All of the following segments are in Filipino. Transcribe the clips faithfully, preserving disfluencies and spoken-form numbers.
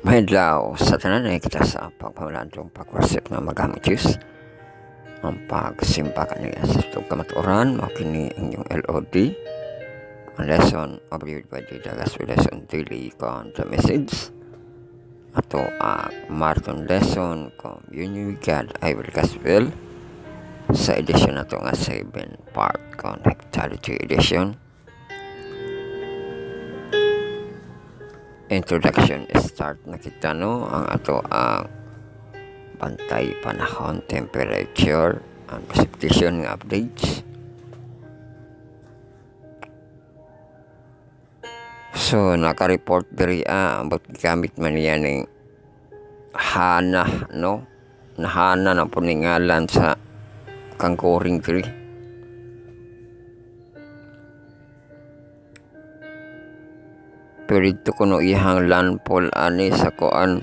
Mahidlaw sa tanan ay kita sa pagpamalandong pag-worship na magamit Diyos ang pagsimba kaniya sa itong kamaturan makini ang inyong L O D ang lesson of the by the Gospel lesson daily con the message ato ang marathon lesson con Union with God I will Gospel sa edition na ito nga seven part con Hectarity edition. Introduction start na kita no ang ato ang bantay panahon, temperature, ang precipitation nga updates. So naka-report diri ah ang gamit man niya ning hana no nahana na po ngalan sa kangkuring diri. Pero dito kuno ihang landfall ani sa kuan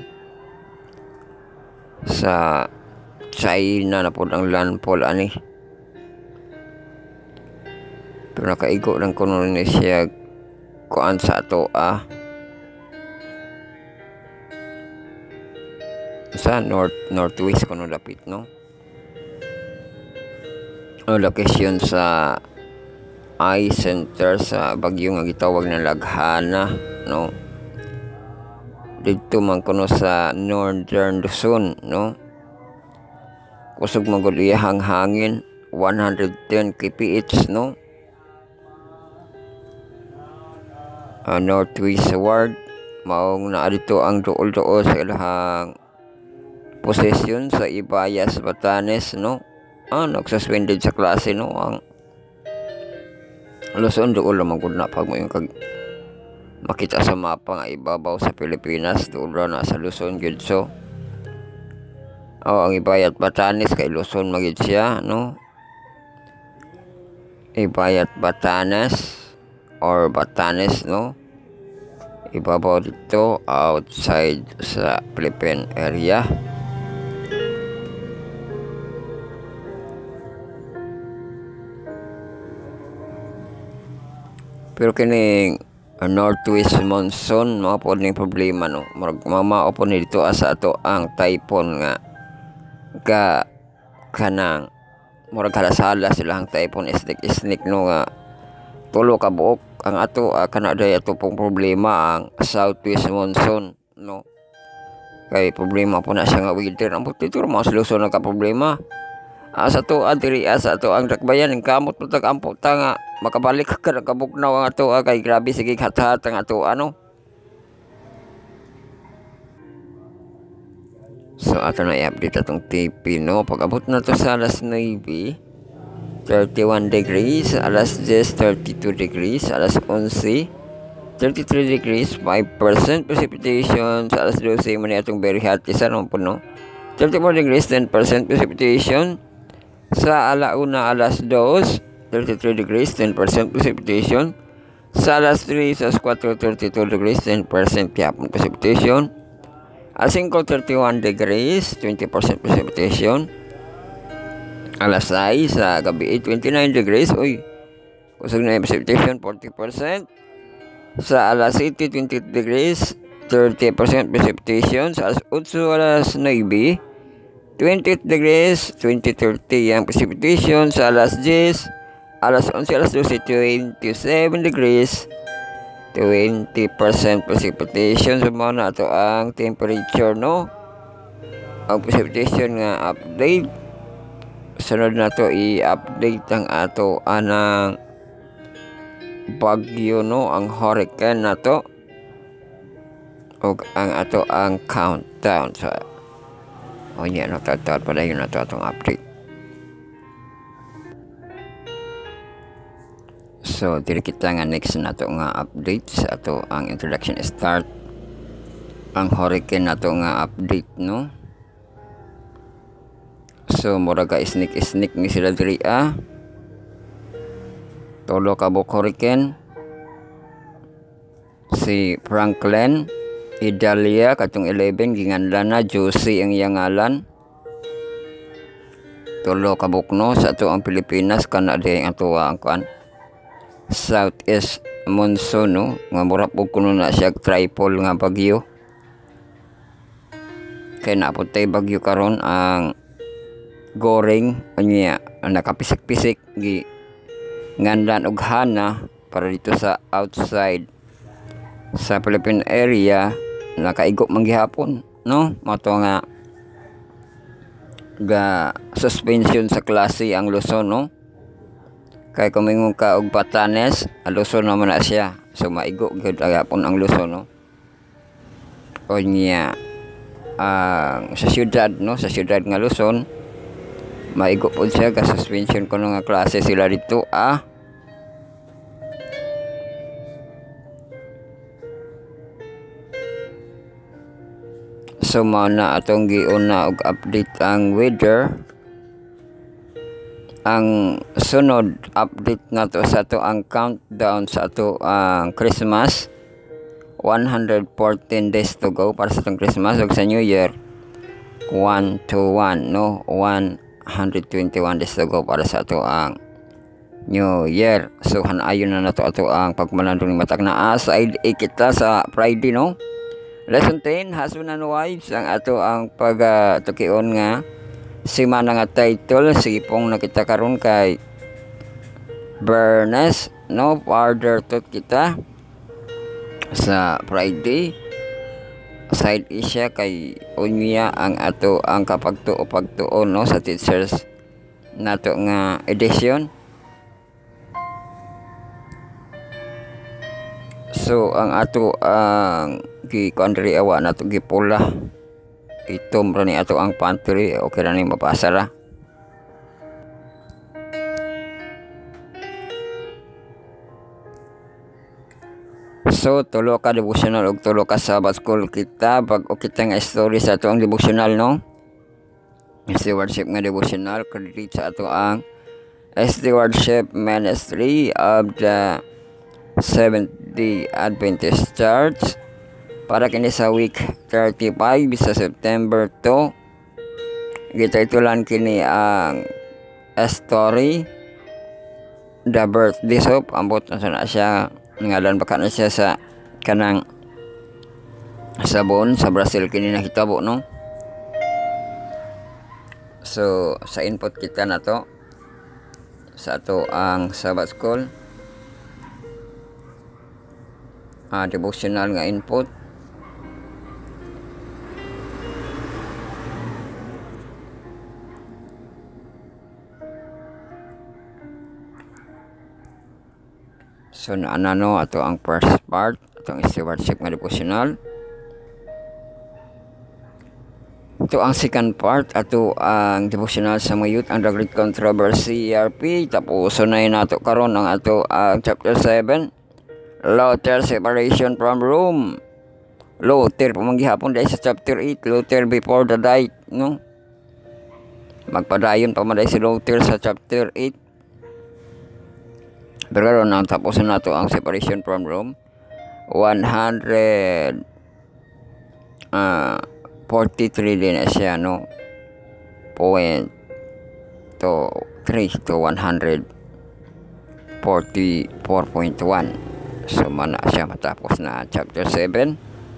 sa China na po ang landfall ani. Pero nakaigo lang kuno ni siya kuan sa ato ah sa north northwest kuno dapit no. O location sa eye center sa bagyo nga gitawag na Laghana no. Dito man kuno sa northern Luzon no. Kusog magud iyang hangin one hundred ten kilometers per hour no. Uh, northwest ward maong naa dito ang duol-duol sa ilahang posesyon sa Ibayas, Batanes no. Ah, nagsuspended sa klase no ang Luzon doon lang magud na pag mo yung kag makita sa mapa nga ibabaw sa Pilipinas doon na sa Luzon gyud so. Oh, ang Ibayat Batanes kay Luzon magid siya no. Ibayat Batanes or Batanes no. Ibabaw dito outside sa Philippine area. Pero kining uh, northwest monsoon mga po ning problema no. Mama po ni dito asa ato ang typhoon nga ka kanang murag halasala sila ang typhoon isnik isnik no nga tulo ka buok ang ato uh, kana day ato pong problema ang southwest monsoon no. Kay problema po na siya nga weather ang dito mga Luzon nagka problema. Asa to adiri asa to ang dakbayan ng kamot mo tag ampo ta nga makabalik ka kabugnaw ang ato kay grabe sige hathat ang ato ano. So ato na i-update atong T P no pag-abot na to sa alas nine thirty-one degrees, alas ten thirty-two degrees, alas eleven thirty-three degrees, five percent precipitation sa alas twelve man atong very hot isa no puno. thirty-four degrees, ten percent precipitation sa alauna alas dos, thirty-three degrees, ten percent precipitation. Sa alas tres, sa four, thirty-two degrees, ten percent yapon precipitation. Alas five, thirty-one degrees, twenty percent precipitation. Alas sais, sa gabi, twenty-nine degrees, uy, kusog na yung precipitation, forty percent. Sa alas eight, twenty degrees, thirty percent precipitation. Sa alas eight, alas nine, twenty degrees, twenty thirty ang precipitation. Sa alas ten, alas eleven, alas twelve, twenty-seven degrees, twenty percent precipitation. So mga na ito ang temperature no. Ang precipitation nga update. Sunod na to i-update ang ato anang bagyo no, ang hurricane na to. O ang ato ang countdown sa so, o oh, yan, nagtatawad pala yun na ito atong update. So, dili kita nga next na ito nga update sa ito ang introduction start. Ang hurricane na ito nga update, no? So, mura ka isnik-isnik ni sila diri ah. Tolo kabuk hurricane. Si Franklin Idalia katong eleven ginganlan na Josie ang iyang ngalan. Tulo ka bukno sa ato ang Pilipinas kana di ang tuwa ang kuan southeast monsoon no nga mura pug kuno na siya tripole nga bagyo. kay napuntay bagyo karon ang Goring unya nakapisik-pisik gi ngandan og hana para dito sa outside sa Philippine area nakaigo man gihapon, no? Mato nga ga suspension sa klase ang Luzon, no? Kay kumingon ka og Batanes, ang Luzon naman na siya, so maigo gyud gihapon ang Luzon, no? Unya ang uh, sa syudad, no, sa syudad nga Luzon maigo po siya ka suspension kuno nga klase sila dito, ah. So mao na atong giuna og update ang weather. Ang sunod update nga to sa to ang countdown sa to ang Christmas. one hundred fourteen days to go para sa tong Christmas ug sa New Year one to one, no, one hundred twenty-one days to go para sa ato ang New Year. So hanayon na nato ato ang pagmalandong ni matag naa sa I D A kita sa Friday, no. Lesson ten, husband and wives ang ato ang pagatukion uh, nga semana nga title sige pong nakita karon kay Bernes, no, further to kita sa Friday side isya kay unya ang ato ang kapagtuo pagtuon, no, sa teachers nato nga edition. So ang ato ang gi country awa nato gipula itom ra ni ato ang pantry, okay ra ni mapasara. So tulo ka devotional ug tulo ka Sabbath school kita pag o kita nga story sa ato ang devotional, no. Stewardship nga devotional credit sa ato ang Stewardship Ministry of the Seventh-day Adventist Church para kini sa week thirty-five sa September two. Gititulan kini ang story The Birthday Soup, ambot na sana siya ngalan baka na siya sa kanang sabon sa Brazil kini nakitabo, no. So sa input kita na to sa ato ang Sabbath school ah, devotional nga input. So naanano ato ang first part atong stewardship nga devotional. Ito ang second part ato ang devotional sa mga youth under great controversy E R P. Tapos sunay nato karon ang ato ang chapter seven, Luther separation from Rome. Luther pamanggihapon dahil sa chapter eight, Luther before the diet, no. Magpadayon pa man si Luther sa chapter eight. Pero karon nang tapusin nato ang separation from Rome, one hundred forty-three din na siya, no, point to three to one hundred forty-four point one. So mana siya matapos na chapter seven.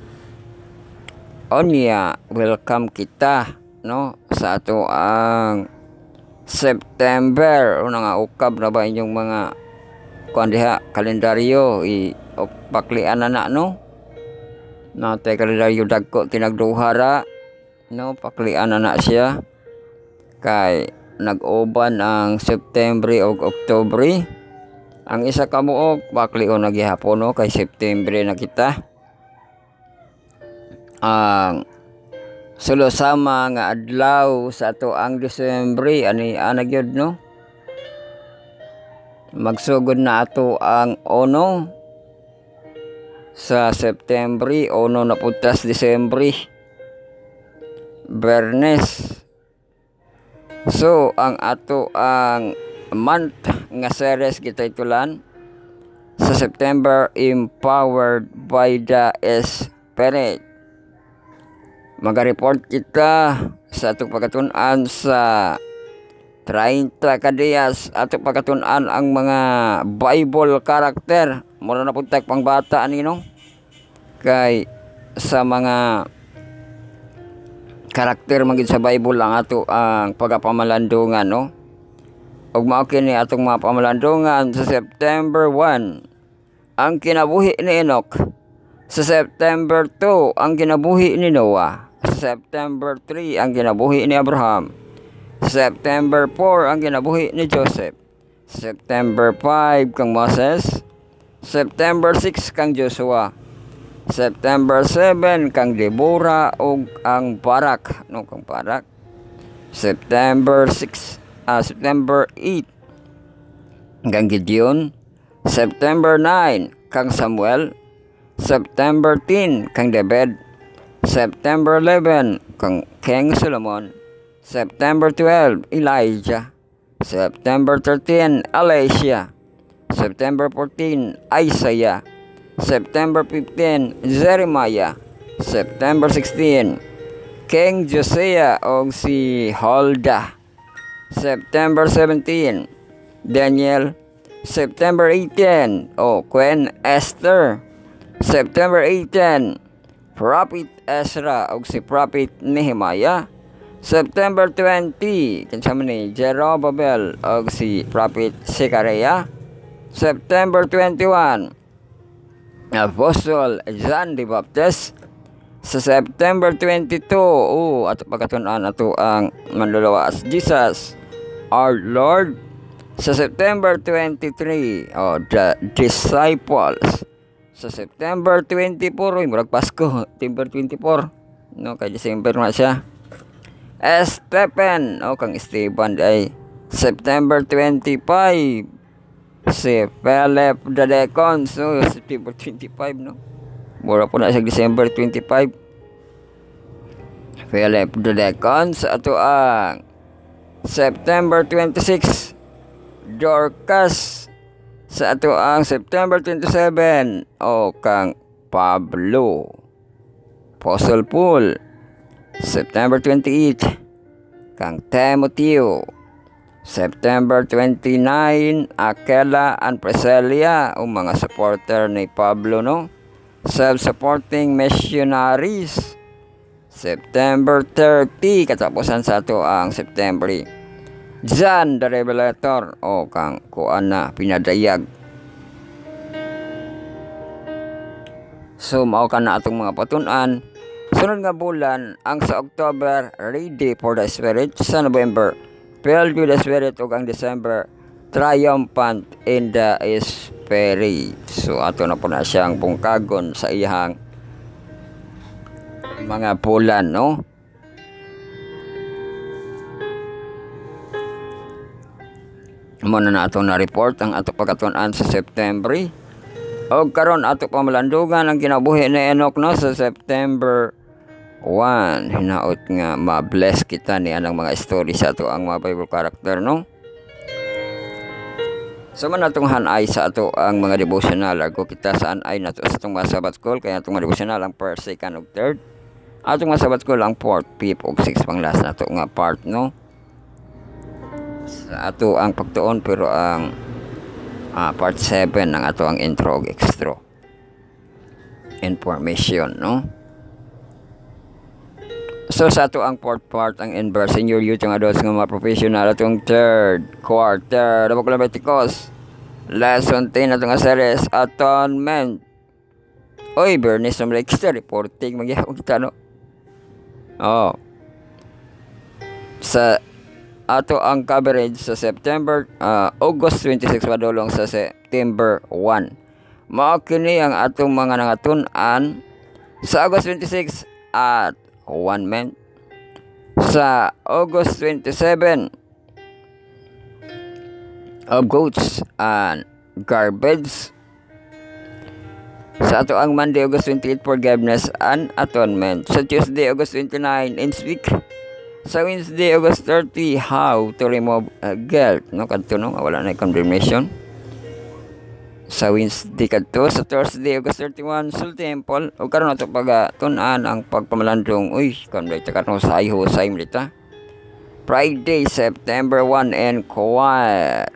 Onya welcome kita, no, sa ato ang September. Una nga ukab na ba inyong mga kuan diha kalendaryo i paklian na na, no, na tay kalendaryo dagko tinagduhara, no, paklian na na siya kay nag-uban ang September ug October. Ang isa ka muog paklion na gihapon, no, kay September na kita. Ang sulo sama nga adlaw sa ato ang Disyembre ani ana gyud, no. Magsugod na ato ang uno sa September, uno na putas Disyembre, Bernes. So ang ato ang month nga series kita itulan sa September, Empowered by the Spirit. Maga-report kita sa atong pagkatun-an sa thirty kadiyas atong pagkatun-an ang mga Bible character. Mura na puntag pang bata ani, no, kay sa mga karakter magid sa Bible ang ato ang pagapamalandungan, no? Ug mao kini atong mga pamalandungan sa September one ang kinabuhi ni Enoch, sa September two ang kinabuhi ni Noah, sa September three ang kinabuhi ni Abraham, sa September four ang kinabuhi ni Joseph, sa September five kang Moses, September six kang Joshua, September seven kang Deborah ug ang Barak, no, kang Barak. September six, ah, September eight kang Gideon, September nine kang Samuel, September ten kang David, September eleven kang King Solomon, September twelve Elijah, September thirteen Elisha, September fourteen Isaiah, September fifteen Jeremiah, September sixteen King Josiah o si Huldah, September seventeen Daniel, September eighteen o Queen Esther, September eighteen Prophet Ezra o si Prophet Nehemiah, September twenty kinsa man ni Jerubbaal o si Prophet Zechariah, September twenty-one Apostle John the Baptist, sa September twenty-two oh ato pagkatun-an ato ang manluluwa as Jesus our Lord, sa September twenty-three oh the disciples, sa September twenty-four oy murag Pasko, September twenty-four no kay December na siya, Stephen o kang Esteban ay September twenty-five, si Philip the Deacon, so September twenty-five, no? Mura po na sa December twenty-five. Philip the Deacon, sa ato ang September twenty-six, Dorcas, sa ato ang September twenty-seven, o kang Pablo, Apostle Paul, September twenty-eight, kang Timoteo, September twenty-nine, Aquila and Priscilla, o mga supporter ni Pablo, no? Self-supporting missionaries. September thirty, katapusan sa ato ang September. John the Revelator, o kang kuan na pinadayag. So mao ka na atong mga patun-an. Sunod nga bulan ang sa October, Ready for the Spirit, sa November, Filled with the Spirit, ug ang December, Triumphant in the Spirit. So ato na po na siyang bungkagon sa iyang mga bulan, no? Muna na ato na report ang ato pagkatun-an sa September. O karon ato pamalandungan ang kinabuhi ni Enoch, no, sa September one. Hinaot nga ma-bless kita ni anang mga story sa ato ang mga Bible character, no? So man atong hanay sa ato ang mga devotional, argo kita saan ay nato sa atong mga Sabbath school, kaya atong mga devotional ang first, second, ug third. Atong mga Sabbath school ang fourth, fifth, ug sixth pang last nato nga part, no? Sa ato ang pagtuon, pero ang uh, part seven ang ato ang intro ug extra information, no? So sa ato ang fourth part ang inverse senior youth yung adults nga mga professional, atong third quarter Dabok Leviticus lesson ten atong nga series atonement. Oy, Bernice naman like kita reporting magyahon kita, no? Oh, sa ato ang coverage sa September, uh, August twenty-six padulong sa September one. Mao kini ang atong mga nangatun-an sa August twenty-six at one month. Sa August twenty-seven, of goats and garbage. Sa ato ang Monday, August twenty-eight, forgiveness and atonement. Sa Tuesday, August twenty-nine, in speak. Sa Wednesday, August thirty, how to remove uh, guilt, no? Kadto, no, wala na condemnation. Sa Wednesday kadto. Sa Thursday, August thirty-one, Soul Temple. O karon ato pag tun-an ang pagpamalandong. Uy, kanday ta karon sa iho sa imlita. Friday, September one, Enquire.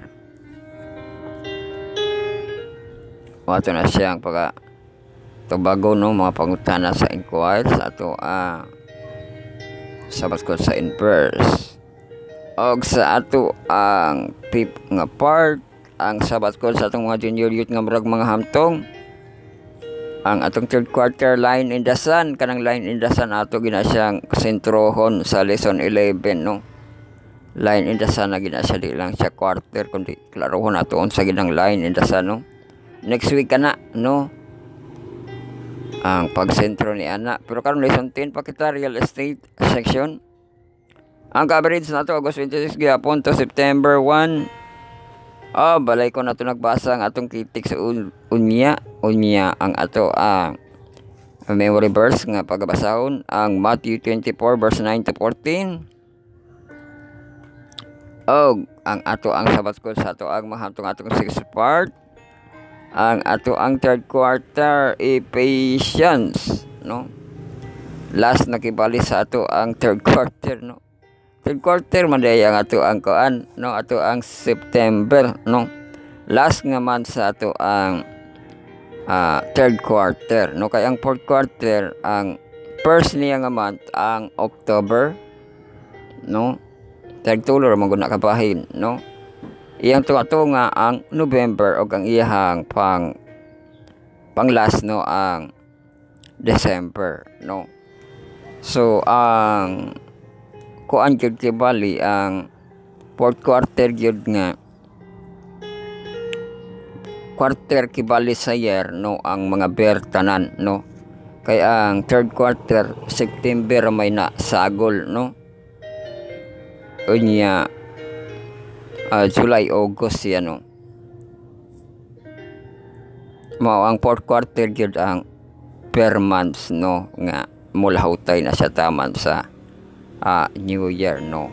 O ato na siyang pag tubago, no, mga pangutana sa Enquire sa ato ah sabat ko sa inverse. Og sa ato ang fifth nga part, ang sabat ko sa atong mga junior youth nga murag mga hamtong, ang atong third quarter line in the sun, kanang line in the sun ato gina siyang sentrohon sa lesson eleven, no. Line in the sun na gina siya, di lang siya quarter kundi klarohon ato unsa ginang line in the sun, no. Next week kana, no, ang pagsentro ni ana. Pero karon lesson ten pa kita real estate section. Ang coverage nato August twenty-six gihapon to September one. Ah, balay ko na ito nagbasa ang atong kritik sa un unya. Unya ang ato ang uh, memory verse nga pagbasahon. Ang Matthew twenty-four verse nine to fourteen. Og ang ato ang sabat ko sa ato ang mahantong atong sixth part. Ang ato ang third quarter Ephesians, no. Last nakibali sa ato ang third quarter, no. Third quarter man day ang ato ang kuan, no, ato ang September, no. Last nga man sa ato ang uh, third quarter, no. Kay ang fourth quarter ang first niya nga month ang October, no. Third tulo man gud nakabahin, no. Iyang tuwa nga ang November og ang iyang pang pang last, no, ang December, no. So ang kuan gyud kibali ang fourth quarter gyud nga quarter kibali sa year, no, ang mga bertanan, no. Kay ang third quarter September may na sagol, no. Unya uh, July, August yan, no. Mao ang fourth quarter gyud ang per months, no, nga mula hutay na siya taman sa uh, New Year, no.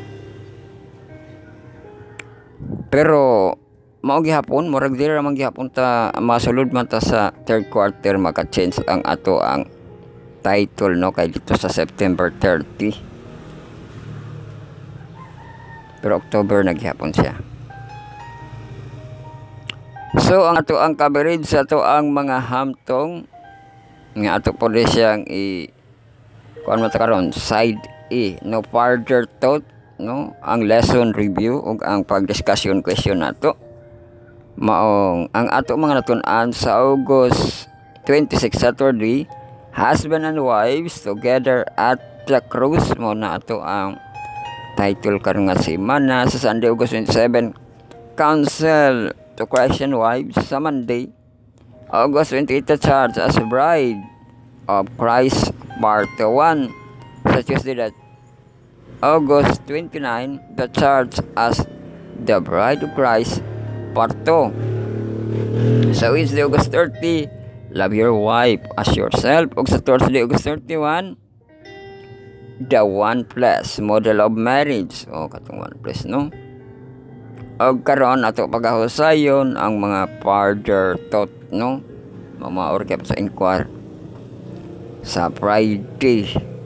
Pero mao gihapon murag dira man gihapon ta masulod man ta sa third quarter maka-change ang ato ang title, no, kay dito sa September thirty. Pero October naghihapon siya. So ang ato ang coverage sa ato ang mga hamtong nga ato po rin siyang i kuan mo ta karon side E, no, further thought, no, ang lesson review ug ang pagdiscussion question nato. Maong ang ato mga natun-an sa August twenty-six Saturday, husband and wives together at the cruise, mo na ato ang title karon nga semana. Sa Sunday August twenty-seven, counsel to Christian wives. Sa Monday August twenty-eight, the charge as a bride of Christ part one. Sa Tuesday that August twenty-nine, the charge as the bride of Christ part two. Sa Wednesday August thirty, love your wife as yourself. Ug sa Thursday August thirty-one, the one plus model of marriage, o katong one plus, no. Og karon ato pagahusayon ang mga further thought, no, mga orkep sa inquire sa Friday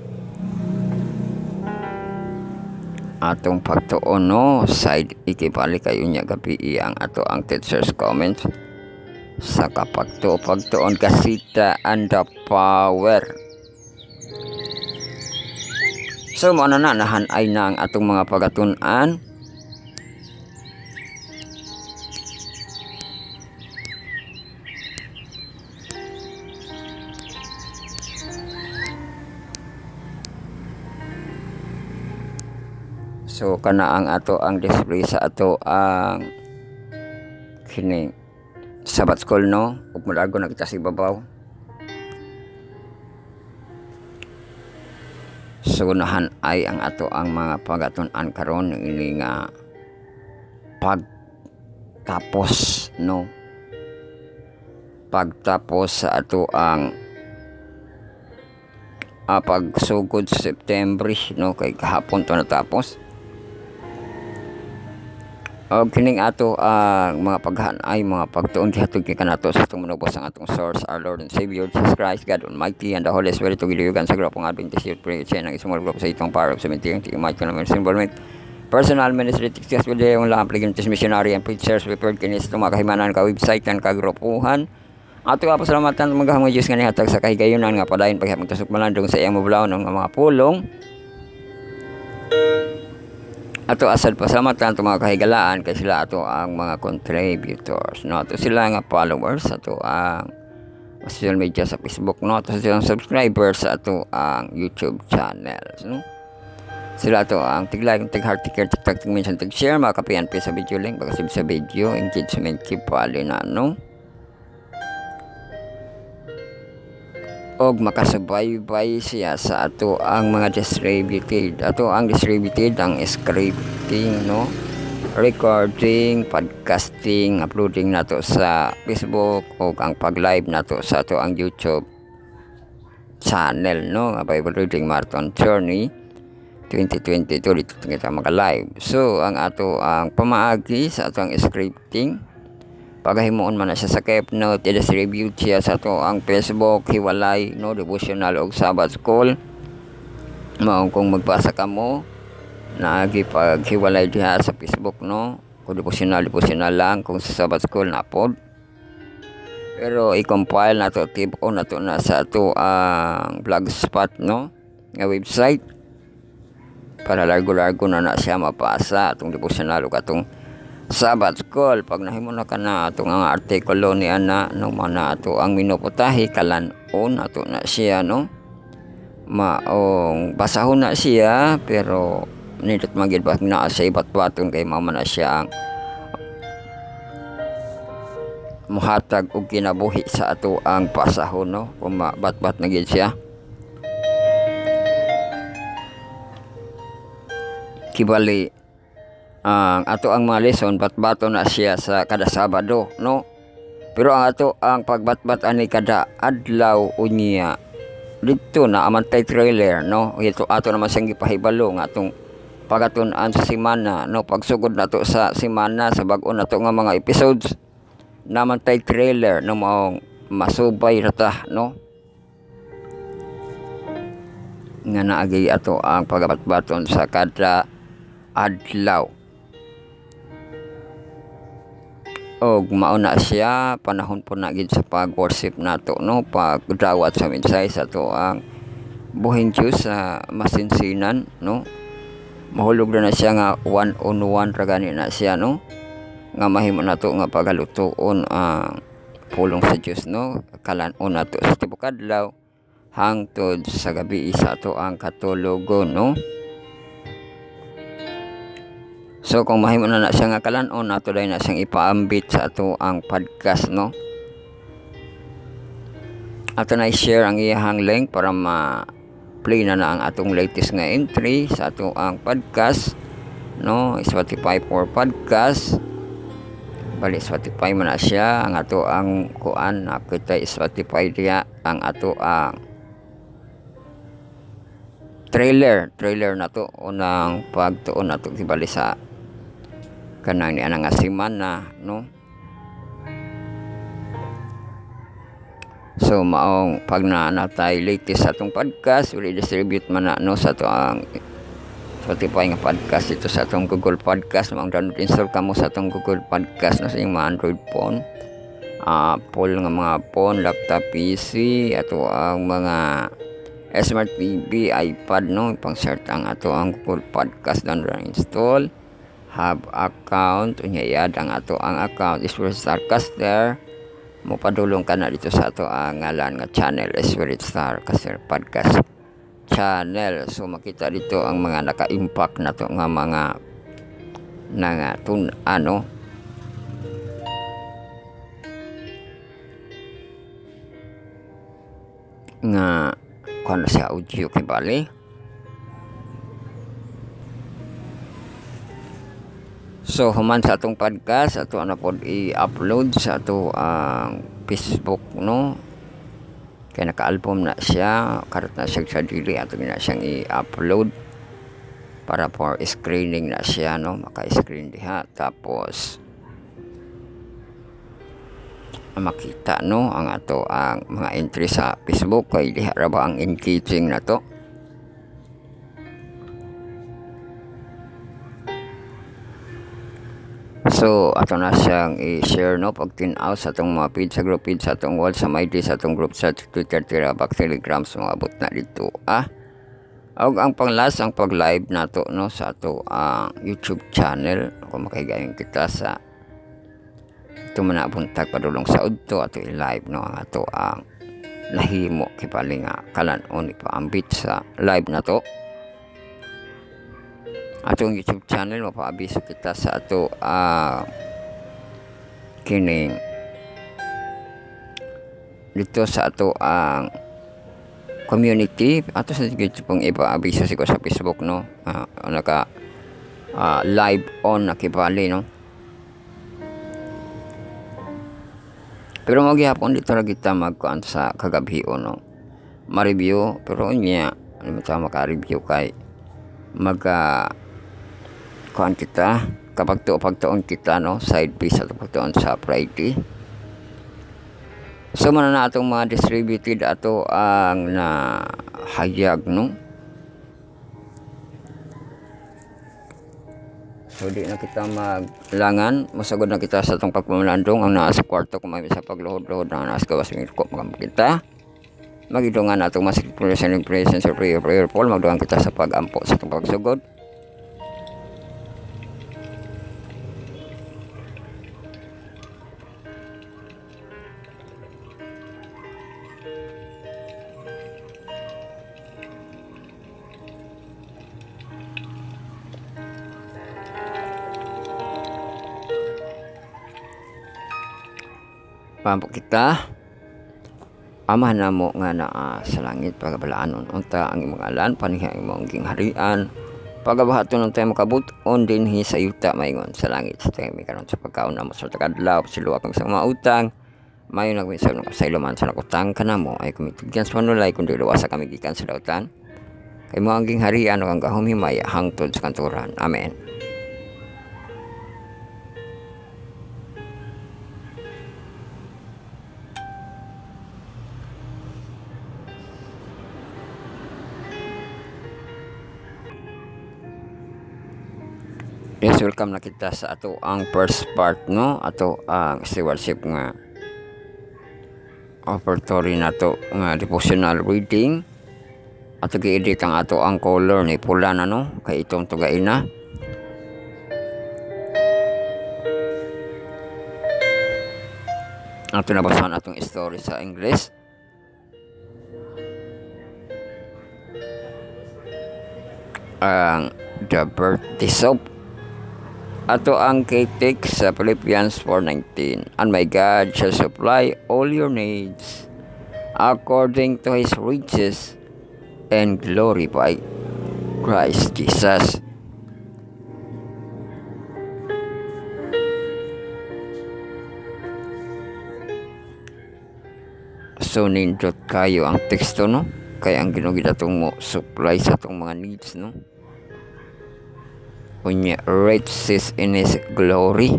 atong pagtuon, no, side ikibali kayo niya gabi ang ato ang teacher's comments sa kapagtuo pagtuon kasita and the power. So mo na nahan ay na ang atong mga pagatun-an. So kana ang ato ang display sa ato ang kini Sabbath school, no, ug mulago na kita sa ibabaw. Sunahan ay ang ato ang mga pagatun-an karon ini nga pagtapos, no, pagtapos sa ato ang uh, pagsugod sa September, no, kay kahapon to natapos. Og kining ato ang uh, mga paghanay mga pagtuon gihatod kay kanato sa atong manubos ang atong source, our Lord and Savior Jesus Christ, God Almighty, and the Holy Spirit to giliugan sa grupong Adventist Youth Prayer Chain ng isang grupo sa itong power of cemetery to imagine naman involvement personal ministry successful day yung lahat pregnancies missionary and preachers prepared kinis itong mga kahimanan ka website ng kagrupuhan. Ato nga pasalamatan mga Diyos nga nihatag sa kahigayonan nga padayon paghapon tasok malandong sa iyang mabulaw ng mga pulong ato asad pasalamatan to mga kahigalaan kay sila ato ang mga contributors no, ato sila nga followers, ato ang social media sa Facebook no, ato silang subscribers sa ato ang YouTube channels no. Sila ato ang tiglay kung tig-heart ticker tig-tag tig-mention tig-share mga kapian sa video link bagasib sa video engagement keep pali na no, og makasubaybay siya sa ato ang mga distributed, ato ang distributed ang scripting no, recording, podcasting, uploading nato sa Facebook og ang pag-live nato sa ato ang YouTube channel no, nga Bible Reading Marathon Journey twenty twenty-two dito kita mag-live. So ang ato ang pamaagi sa ato ang scripting pagahimuon man na siya sa Keep Note, i-distribute siya sa to ang Facebook, hiwalay, no, devotional o Sabbath School. Maong kung magbasa ka mo, naagi paghiwalay diha sa Facebook, no, kung devotional, devotional lang, kung sa Sabbath School na pod. Pero i-compile na to, tip-on na to na sa to ang blogspot, no, nga website. Para largo-largo na na siya mapasa, atong devotional o katong Sabbath School. Pag nahimo na ka na atong ang artikulo ni ana no, mana ato ang minuputahi kalan-on ato na siya no, maong basahon na siya pero nindot magid pag naa sa ibat-baton kay mama na siya ang muhatag og kinabuhi sa ato ang pasahon no, kung mabat-bat na gid siya. Kibali ang uh, ato ang mga lesson batbato na siya sa kada Sabado no, pero ang ato ang pagbatbat ani kada adlaw unya dito na amantay trailer no, ito ato naman siyang gipahibalo nga atong pagatun-an sa semana no, pagsugod nato sa semana sa bag-o nato nga mga episodes namantay trailer no, maong masubay rata no, nga naagi ato ang pagbatbaton sa kada adlaw. Og mauna siya panahon po na gid sa pag-worship nato no, pagdawat sa mensahe sa to ang buhing Diyos sa masinsinan no, mahulog na, na siya nga one on one ra gani na siya no, nga mahimo nato nga pagalutoon ang pulong sa Diyos no, kalan-on nato sa tibok adlaw hangtod sa gabi isa to ang katulogon no. So kung mahimo na na siya nga kalan-on nato dahil na siyang ipaambit sa ato ang podcast no, ato na i-share ang iyahang link para ma-play na na ang atong latest nga entry sa ato ang podcast no, Spotify for podcast. Bali Spotify man na siya ang ato ang kuan, nakita Spotify diya ang ato ang trailer trailer na to unang pagtuon nato kibali sa kanang ni ana nga semana no. So maong pag na natay latest sa atong podcast uli distribute man na no sa to ang Spotify nga podcast ito sa atong Google Podcast. Maong download install kamo sa atong Google Podcast no, sa inyong mga Android phone, Apple nga mga phone, laptop, P C, ato ang mga Smart T V, iPad no, pang search ang ato ang Google Podcast, download install, have account, unyayad ang ato ang account Spirit Star Caster. Mopadulong ka na dito sa ato ang ngalan nga channel Spirit Star Caster Podcast channel. So makita dito ang mga naka-impact na to nga mga nga tun ano nga kung sa audio kibali. So human sa atong podcast ato na pod i-upload sa ato ang uh, Facebook no, kaya naka-album na siya, karat na siya sa dili ato na siyang i-upload para for screening na siya no, maka-screen diha tapos makita no ang ato ang mga entry sa Facebook kay diha ra ba ang engaging na to. So ato na siyang i-share no, pag tin-aw sa atong mga page sa group page sa atong wall sa my day sa atong group sa Twitter, Tira, Telegram, sa mga abot na dito ah. Og ang panglas ang pag-live nato no sa ato ang YouTube channel kung makahigayon kita sa ito man na buntag padulong sa udto ato i-live no ang ato ang nahimo kipali nga kalan-on ipaambit sa live nato atong YouTube channel mapaabiso kita sa ato uh, kining dito sa ato ang community ato sa YouTube pong ipaabiso siguro sa Facebook no uh, naka uh, live on nakibali no pero magyapon dito ra kita magkuan sa kagabi no ma-review pero niya ano ta maka-review kay maga kuan kita kapag tuo pagtuon kita no side piece ato pagtuon sa Friday. So man na atong mga distributed ato ang na hayag no. So di na kita maglangan, masagod na kita sa atong pagpamalandong ang naa sa kwarto kung may sa pagluhod-luhod na naa sa kawas ng ko magam kita. Magidungan atong mas present presence or prayer prayer Paul magduhan kita sa pagampo sa atong pagsugod. Pampo kita Ama na mo nga naa sa langit pagabalaanon unta ang imong alan paniha imong gingharian pagabahaton ng tayo makabut-on dinhi sa yuta maingon sa langit sa tayo karon sa pagkaon namo sa takadlaw siluwa kang sa mautang mayo nagmisag ng kasayloman sa nakutang kanamo ay kumitigyan sa manulay kundi luwasa kami gikan sa dautan kay mo ang gingharian o ang gahumimay hangtod sa kanturan. Amen. Yes, welcome na kita sa ato ang first part no ato ang stewardship nga offertory na to nga devotional reading ato gi-edit ang ato ang color ni pula na no kay itong tugain na ato nabasahan atong story sa English. Ang the birthday soap ato ang kitik sa Philippians four nineteen. And my God shall supply all your needs according to His riches and glory by Christ Jesus. So nindot kayo ang teksto no kaya ang ginugid atong mo supply sa atong mga needs no kunya riches in His glory.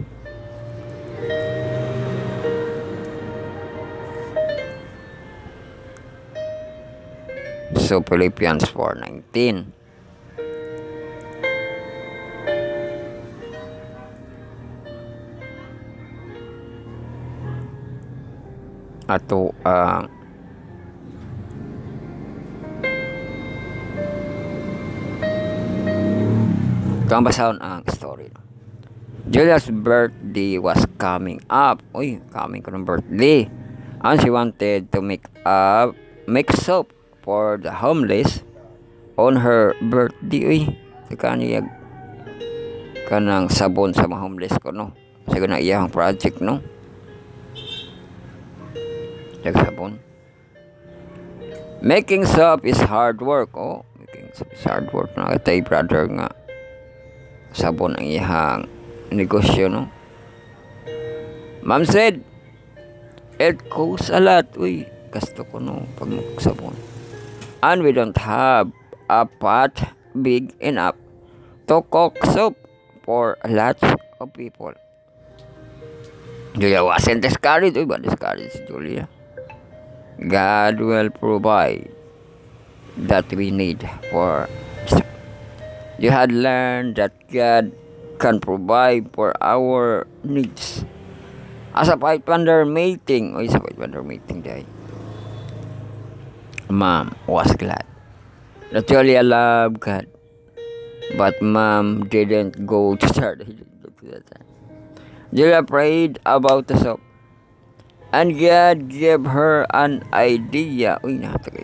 So Philippians four nineteen. Ato ang uh, kang basahon ang story. Julia's birthday was coming up. Uy, coming ko ng birthday. And she wanted to make up make soap for the homeless on her birthday. Uy, kaniyag kanang sabon sa mga homeless ko no. Siguro na iyang project no. Yung sabon. Making soap is hard work. Oh, making soap is hard work. Nakatay brother nga sabon ang iyang negosyo no. Ma'am said it costs a lot. Uy, gasto ko no pag magsabon. And we don't have a pot big enough to cook soap for lots of people. Julia wasn't discouraged. Uy, ba discouraged Julia? God will provide that we need for. You had learned that God can provide for our needs. As a Pathfinder meeting, oh, sa Pathfinder meeting day, Mom was glad that Julia loved God, but mom didn't go to church. He didn't go to that time. Julia prayed about the soap, and God gave her an idea. Uy, nakatagay.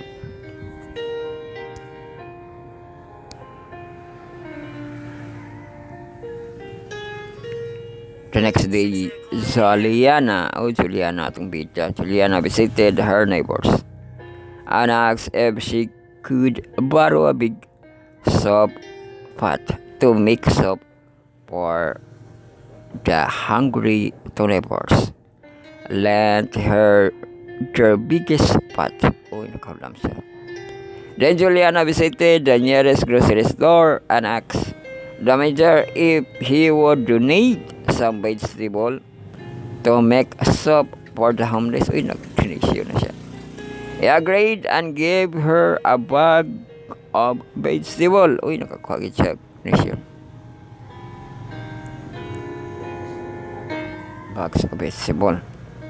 The next day, Juliana, oh Juliana atong bida, Juliana visited her neighbors and asked if she could borrow a big soap pot to make soap for the hungry neighbors. Lent her their biggest pot. Oh, nakaulam siya. Then Juliana visited the nearest grocery store and asked the manager if he would donate some vegetable to make a soup for the homeless. Uy, nag-finisyo na siya. He agreed and gave her a bag of vegetable. Uy, nakakuha siya. Finisyo. Bags of vegetable.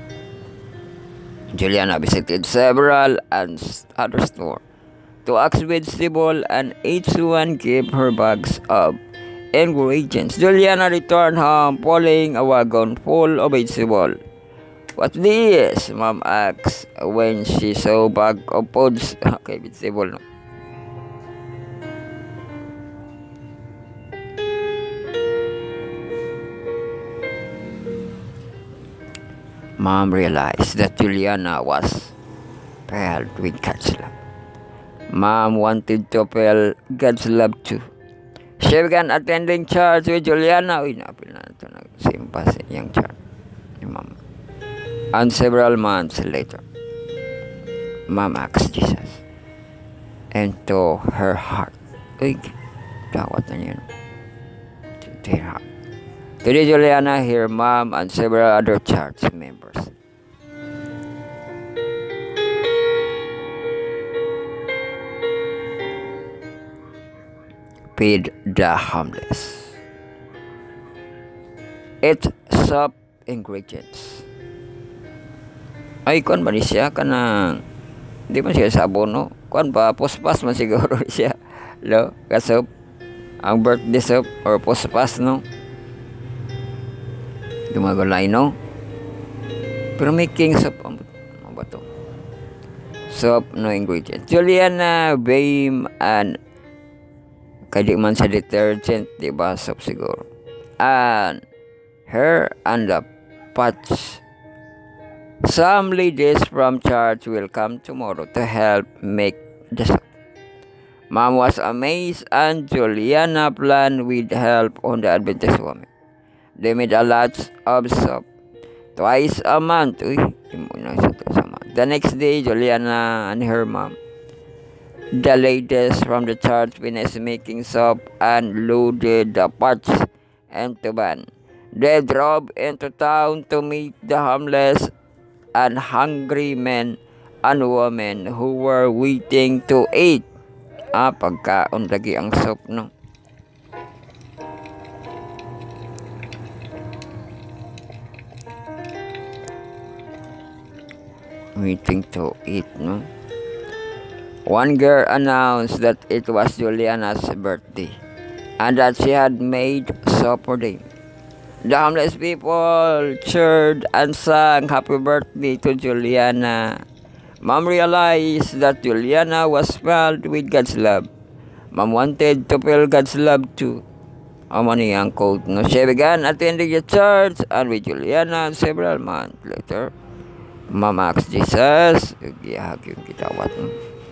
Juliana visited several and other stores to ask vegetable, and each one gave her bags of ingredients. Juliana returned home pulling a wagon full of vegetable. What's this? Mom asked when she saw a bag of foods. Okay, vegetable. No? Mom realized that Juliana was filled with God's love. Mom wanted to feel God's love too. She began attending church with Juliana. Uy, napil na ito. Nagsimpa sa iyang church ni Mom. And several months later, Mom asked Jesus into her heart. Uy, dawat na niya. To her heart. Today, Juliana, her mom, and several other church members feed the homeless. It's soap ingredients. Ay, kuan ba ni siya kanang di man siya sabon, no? Kuan ba pospas man siguro siya. Lo, ka soap. Ang birthday soap or pospas, no? Dumagulay, no? Pero making soap ang ba to? Soap, no ingredients. Juliana, Bame, and kadi man sa detergent, di ba, soap siguro. And her and the pots. Some ladies from church will come tomorrow to help make the soap. Mom was amazed, and Juliana planned with help on the Adventist woman. They made a lot of soap twice a month. Uy, the next day, Juliana and her mom, the ladies from the church, finished making soap and loaded the pots into van. They drove into town to meet the homeless and hungry men and women who were waiting to eat. Ah, pagkaon lagi ang soap, no? Waiting to eat, no? One girl announced that it was Juliana's birthday and that she had made soap for them. The homeless people cheered and sang happy birthday to Juliana. Mom realized that Juliana was filled with God's love. Mom wanted to feel God's love too. Amani ang quote, no? She began attending the church, and with Juliana several months later, Mom asked Jesus, gihag yung kitawat, no?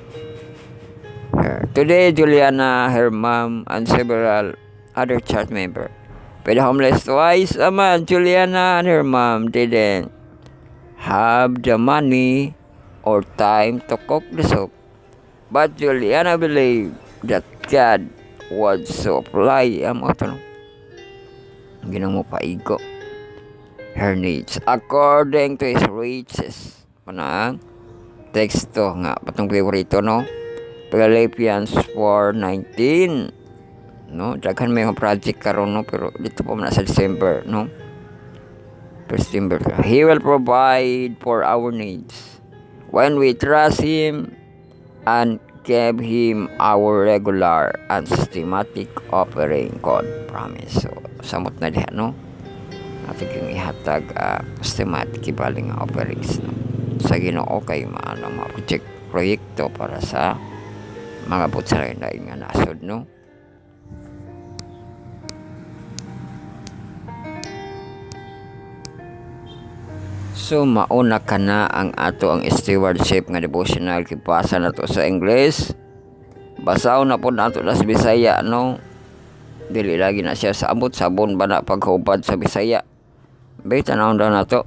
Her. Today, Juliana, her mom, and several other church members fed homeless twice a month. Juliana and her mom didn't have the money or time to cook the soup, but Juliana believed that God would supply ang mga tanong. Ginang mo paigo her needs according to His riches. Panang teksto nga patong favorito, no? Philippians four nineteen, no? Daghan may mga project karon, no? Pero dito pa man sa December, no? December. He will provide for our needs when we trust Him and gave him our regular and systematic offering, God promise. So, samot na diha, no? Ato yung ihatag uh, systematic ibaling offerings, no? Sa Ginoo kay maano mga project proyekto para sa mga butsaray na nga nasod, no? So mauna ka na ang ato ang stewardship nga devotional, kipasa na to sa English, basaw na po nato na sa Bisaya, no? Dili lagi na siya sa abot sabon ba na paghubad sa Bisaya. Bay tanawon daw na to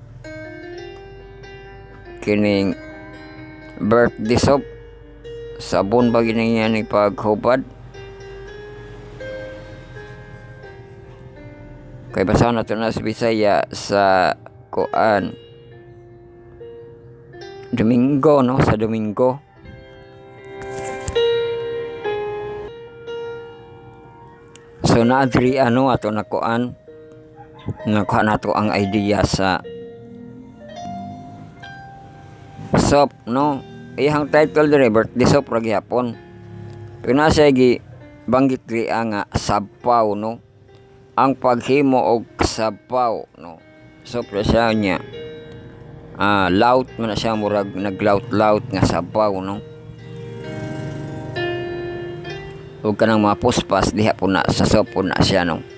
kining birthday soap, sabon ba gini yan ni paghubad. Kay basaw na to na sa Bisaya sa kuan Domingo, no? Sa Domingo. So naadri ano ato na kuan nakuha nato ang idea sa soap, no? Iyang title dire birthday soap ra gyapon. Pina siya gi banggit diri nga sabaw, no? Ang paghimo og sabaw, no? So presya niya ah laut man na siya, murag naglaut-laut nga sabaw, no? Ug kanang mga puspas diha po na sa soap po na siya, no?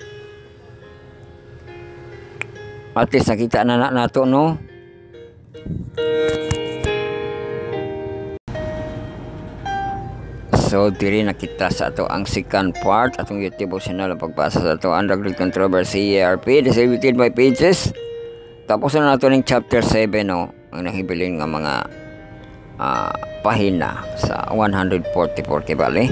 At least nakita na na nato, no? So diri nakita sa ato ang second part atong YouTube channel ang pagbasa sa ato ang Great Controversy E R P distributed by pages. Tapos na nato ning chapter seven, no? Ang nahibilin nga mga uh, pahina sa one forty-four kibali.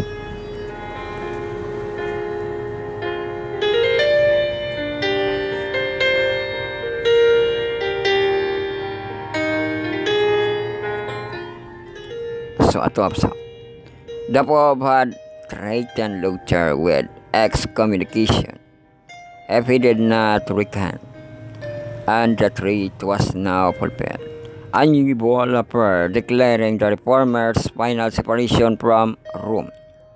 So ato apsa. The Pope had threatened Luther with excommunication if he did not recant, and the threat was now fulfilled. A new bull appeared declaring the Reformers' final separation from Rome,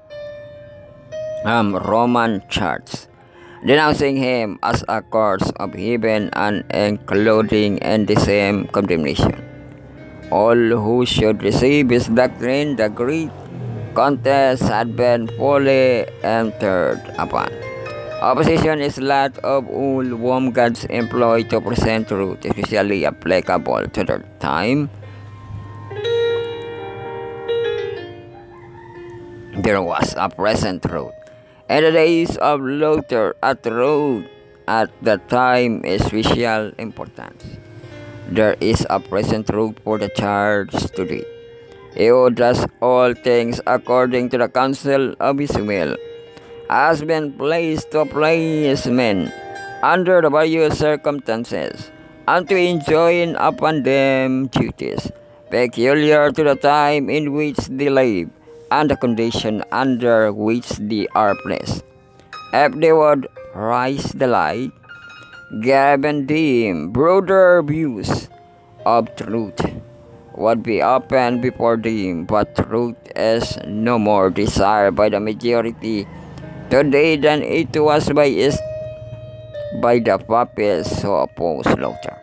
um, Roman Church, denouncing him as a curse of heaven and including in the same condemnation all who should receive his doctrine. The great contest had been fully entered upon. Opposition is that of all whom gods employ to present truth, especially applicable to their time. There was a present truth. In the days of Luther, a truth at the time is special importance. There is a present truth for the church today. He who does all things according to the counsel of his will has been placed to place men under the various circumstances and to enjoin upon them duties peculiar to the time in which they live and the condition under which they are placed. If they would rise the light, given them broader views of truth would be open before them, but truth is no more desired by the majority today than it was by is by the papists who oppose Luther.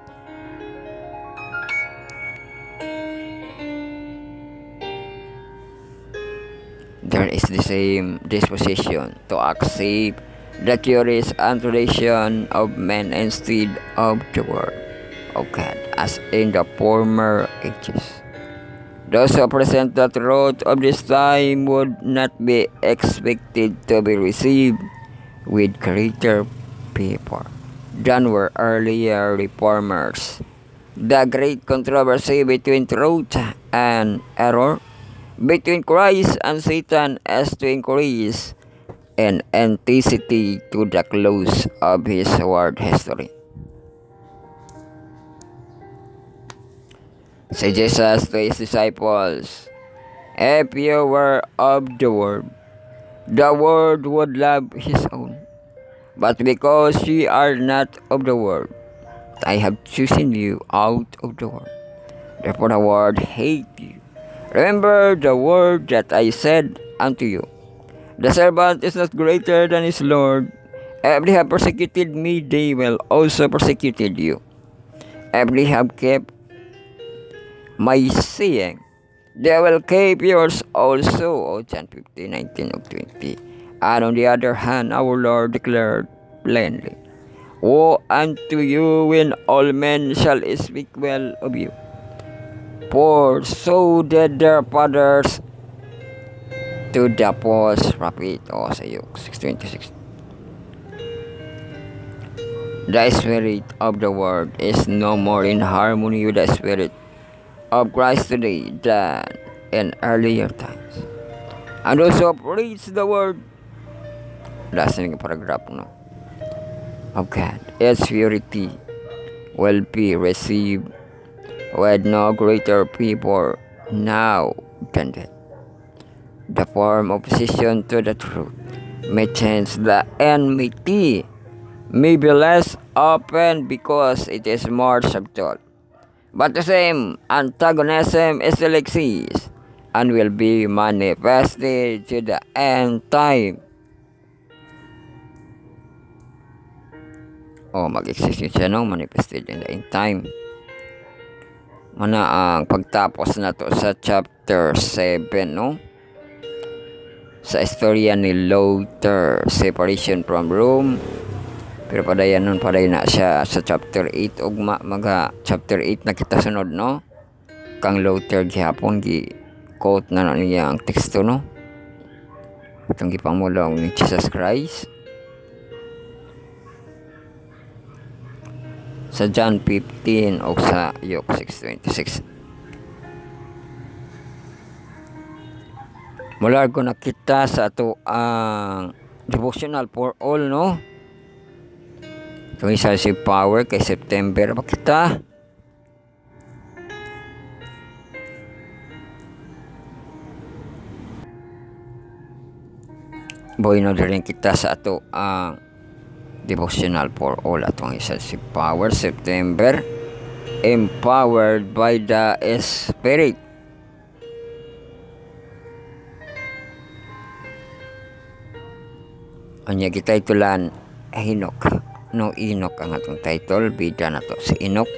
There is the same disposition to accept the theories and tradition of men instead of the word of God as in the former ages. Those who present the truth of this time would not be expected to be received with greater favor than were earlier reformers. The great controversy between truth and error, between Christ and Satan, is to increase in intensity to the close of his world history. Said Jesus to his disciples, "If you were of the world, the world would love his own. But because ye are not of the world, I have chosen you out of the world. Therefore the world hates you. Remember the word that I said unto you. The servant is not greater than his Lord. If they have persecuted me, they will also persecuted you. If they have kept my saying, they will keep yours also. Oh, John fifteen, nineteen, and twenty. And on the other hand, our Lord declared plainly, woe unto you when all men shall speak well of you. For so did their fathers to the false prophet. O sa iyo, six twenty-six. The spirit of the world is no more in harmony with the spirit of Christ today than in earlier times. And also preach the word. Last paragraph, no? Of God. Its purity will be received with no greater people now than that. The form of opposition to the truth may change, the enmity may be less open because it is more subtle, but the same antagonism still exists and will be manifested to the end time. O mag-exist yun siya, no? Manifested in the end time. Mana ang pagtapos na to sa chapter seven, no? Sa istorya ni Luther, separation from Rome. Pero padayan nun, padayan na siya sa chapter eight. Ugma, maga chapter eight na kita sunod, no? Kang Luther gihapon, gi-quote na na niya ang teksto, no? Itong gipamulong ni Jesus Christ. Sa John fifteen o sa Luke six twenty-six. Mula ko nakita sa ato ang devotional for all, no? Itong isa si Power kay September pa kita. Boy no rin kita sa ato ang devotional for all atong isa si Power September, empowered by the Spirit. Anya kita itulan Enoch, no? Enoch ang atong title, bida na to si Enoch.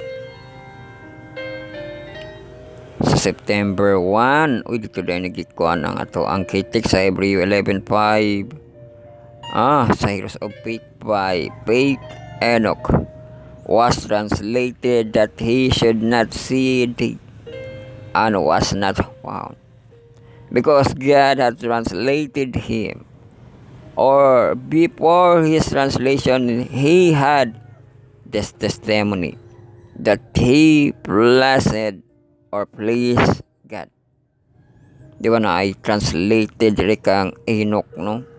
Sa September one, uy dito dahil nagikuan ang ato ang kitik sa Hebrew eleven five. Ah, sa Heroes of Faith by Faith, Enoch was translated that he should not see thee, and was not found, because God had translated him. Or before his translation, he had this testimony that he blessed or pleased God. Di ba na ay translated rekang Enoch, no?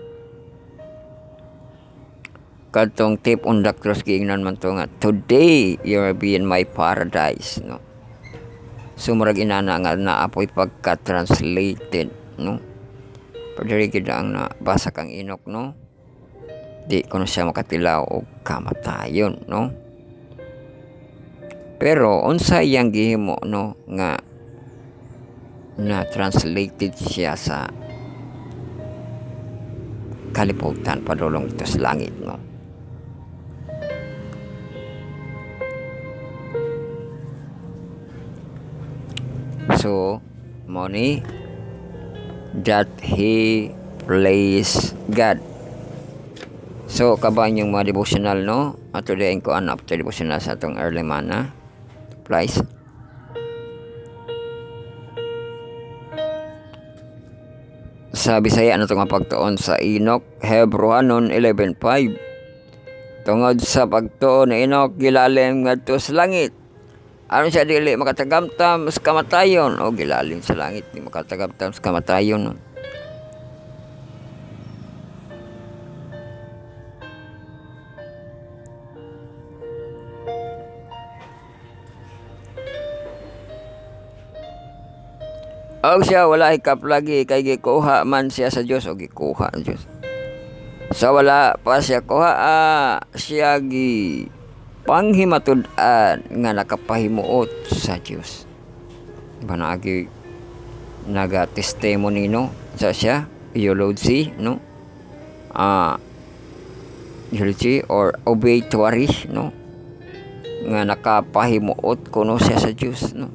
Katong tip on doctors giingnan man to nga, today you will be in my paradise, no? Sumurag inana nga na apoy pagka-translated, no? Padari kita ang nabasa kang Enoch, no? Di ko na siya makatilaw o kamatayon, no? Pero unsa yang gihimo, no, nga na translated siya sa kalibutan padulong ito sa langit, no? So, money that he pleased God. So, kabahan yung mga devotional, no? At tuloyin ko an after devotional sa itong early mana. Please. Sa Bisaya na itong pagtuon sa Enoch, Hebrewanon eleven five. Tungod sa pagtuon ni Enoch, gilalim ngadto sa langit. Ano siya dili makatagamtam sa kamatayon? O gilalim sa langit, di makatagamtam sa kamatayon. O siya wala hikap lagi kay gikuha man siya sa Dios o gikuha sa Dios. Sa wala pa siya kuha, ah, siya gi panghimatud-an nga nakapahimuot sa Dios. Diba na agi naga-testimony, no, sa siya eulogy, no, ah eulogy or obituary, no, nga nakapahimuot kuno siya sa Diyos, no,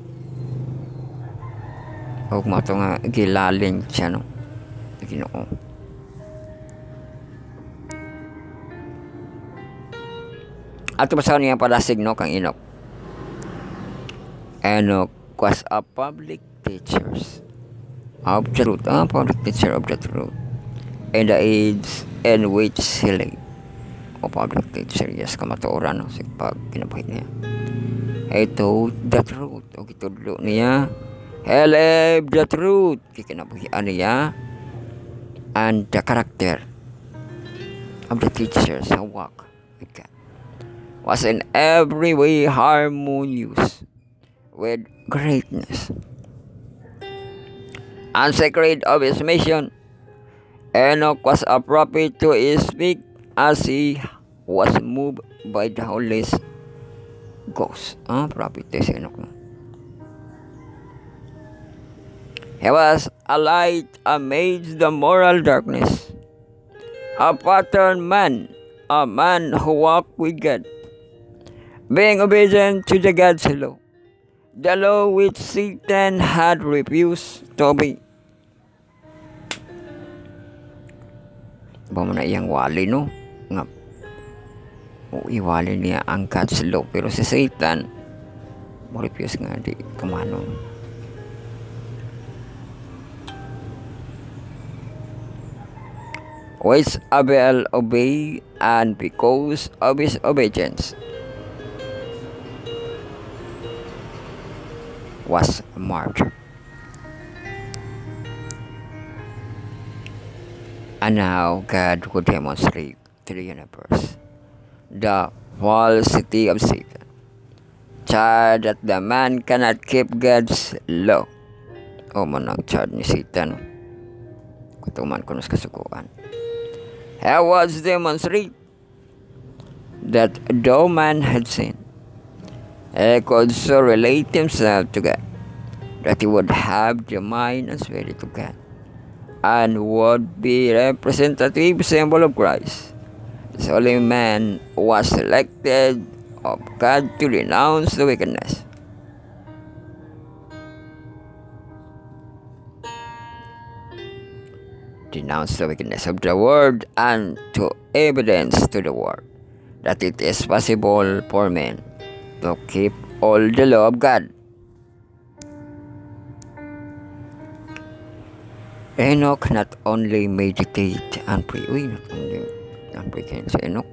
ug mato nga gilalin siya, no, Ginoo. Ato basahin niya palasig, no, kang Enoch. Enoch was a public teacher of the truth, a public teacher of the truth, in the age in which he lived. O public teacher, yes, kamatuoran, no, sa pag kinabuhi niya. He told the truth, o gitudlo niya, he lived the truth, kikinabuhian niya, and the character of the teachers who walk with God was in every way harmonious with greatness and sacred of his mission. Enoch was a prophet to speak as he was moved by the Holy Ghost. Ah, prophet si Enoch. He was a light amidst the moral darkness, a pattern man, a man who walked with God, being obedient to the God's law, the law which Satan had refused to obey. Ba mo na iyang wali, no, nga o iwali niya ang God's law, pero si Satan mo refuse nga di kumano. Which Abel obeyed, and because of his obedience was martyred. And now God would demonstrate to the universe the falsity of Satan, charge that the man cannot keep God's law. O manang charge ni Satan, kutuman ko nas kasukuan. He was demonstrate that though man had sinned, he could so relate himself to God that he would have the mind and spirit of God, and would be representative symbol of Christ. This only man was selected of God to renounce the wickedness, denounce the wickedness of the world, and to evidence to the world that it is possible for men to keep all the law of God. Enoch not only meditate and pray, uy, not only and pray kayo sa Enoch,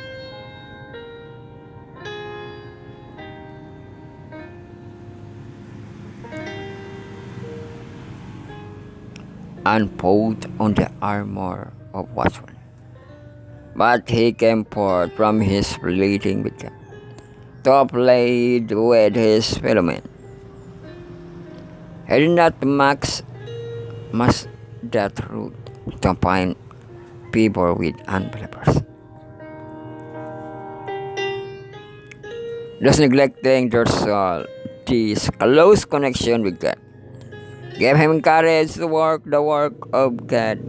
and put on the armor of watchman, but he came forth from his pleading with God to plead with his fellow men. He did not max must the truth to find people with unbelievers, thus neglecting their soul. This close connection with God gave him courage to work the work of God.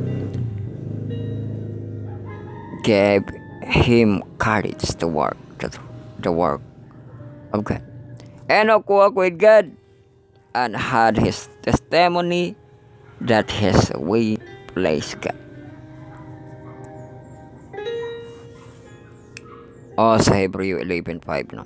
Gave him courage to work the, the work of God. Enoch walked with God and had his testimony that his way pleased God. O sa Hebrew eleven five, no?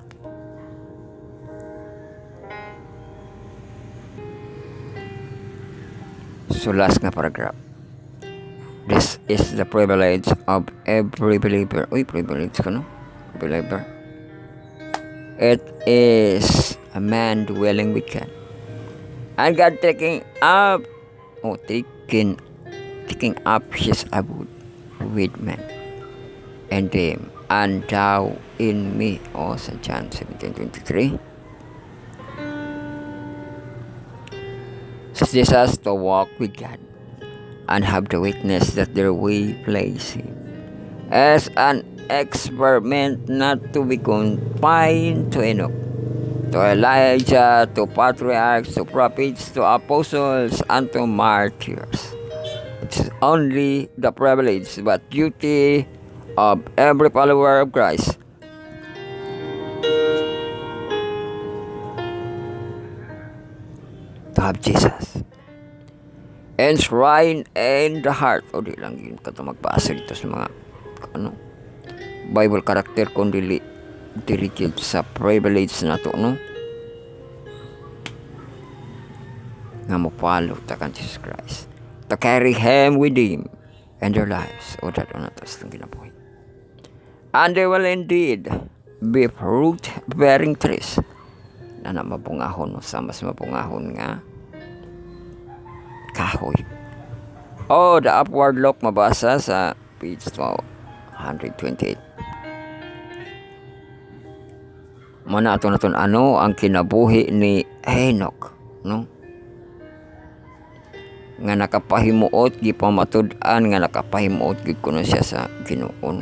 So last nga paragraph. This is the privilege of every believer. Uy, privilege ka, no? Believer. It is a man dwelling with God, and God taking up, oh, taking, taking up his abode with man, and them, and thou in me. Oh, sa John seventeen twenty-three. Says Jesus to walk with God and have the witness that their way please him, as an experiment not to be confined to Enoch, to Elijah, to patriarchs, to prophets, to apostles, and to martyrs. It's only the privilege but duty of every follower of Christ to have Jesus enshrined in the heart. O di lang yun ka ito magbasa dito sa mga ano, Bible character kundi dirigid sa privilege na to, no? Nga mo follow ta kan Jesus Christ, to carry Him with Him in their lives. O dato na ito sa ginabuhay. And they will indeed be fruit-bearing trees na na mapungahon, sa mas mapungahon nga kahoy. Oh, the upward look mabasa sa page one twenty-eight. Mana ato naton ano ang kinabuhi ni Enoch, no? Nga nakapahimuot gi pamatud-an, nga nakapahimuot gid kuno siya sa Ginoo, no?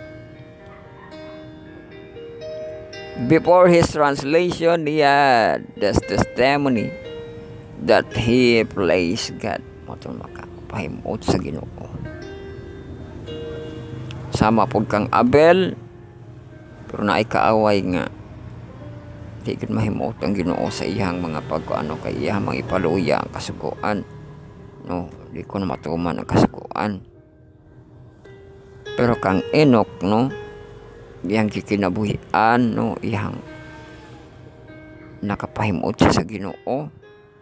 Before his translation, he had this testimony that he praised God. Matong makapahimuot sa Ginoo. Sama pud kang Abel, pero naay kaaway nga di gid mahimuot ang Ginoo sa iyang mga pagkuano kay iyang mga ipaluya ang kasuguan, no? Di ko na matuman ang kasuguan. Pero kang Enoch, no, iyang kikinabuhian, no, iyang nakapahimuot siya sa Ginoo.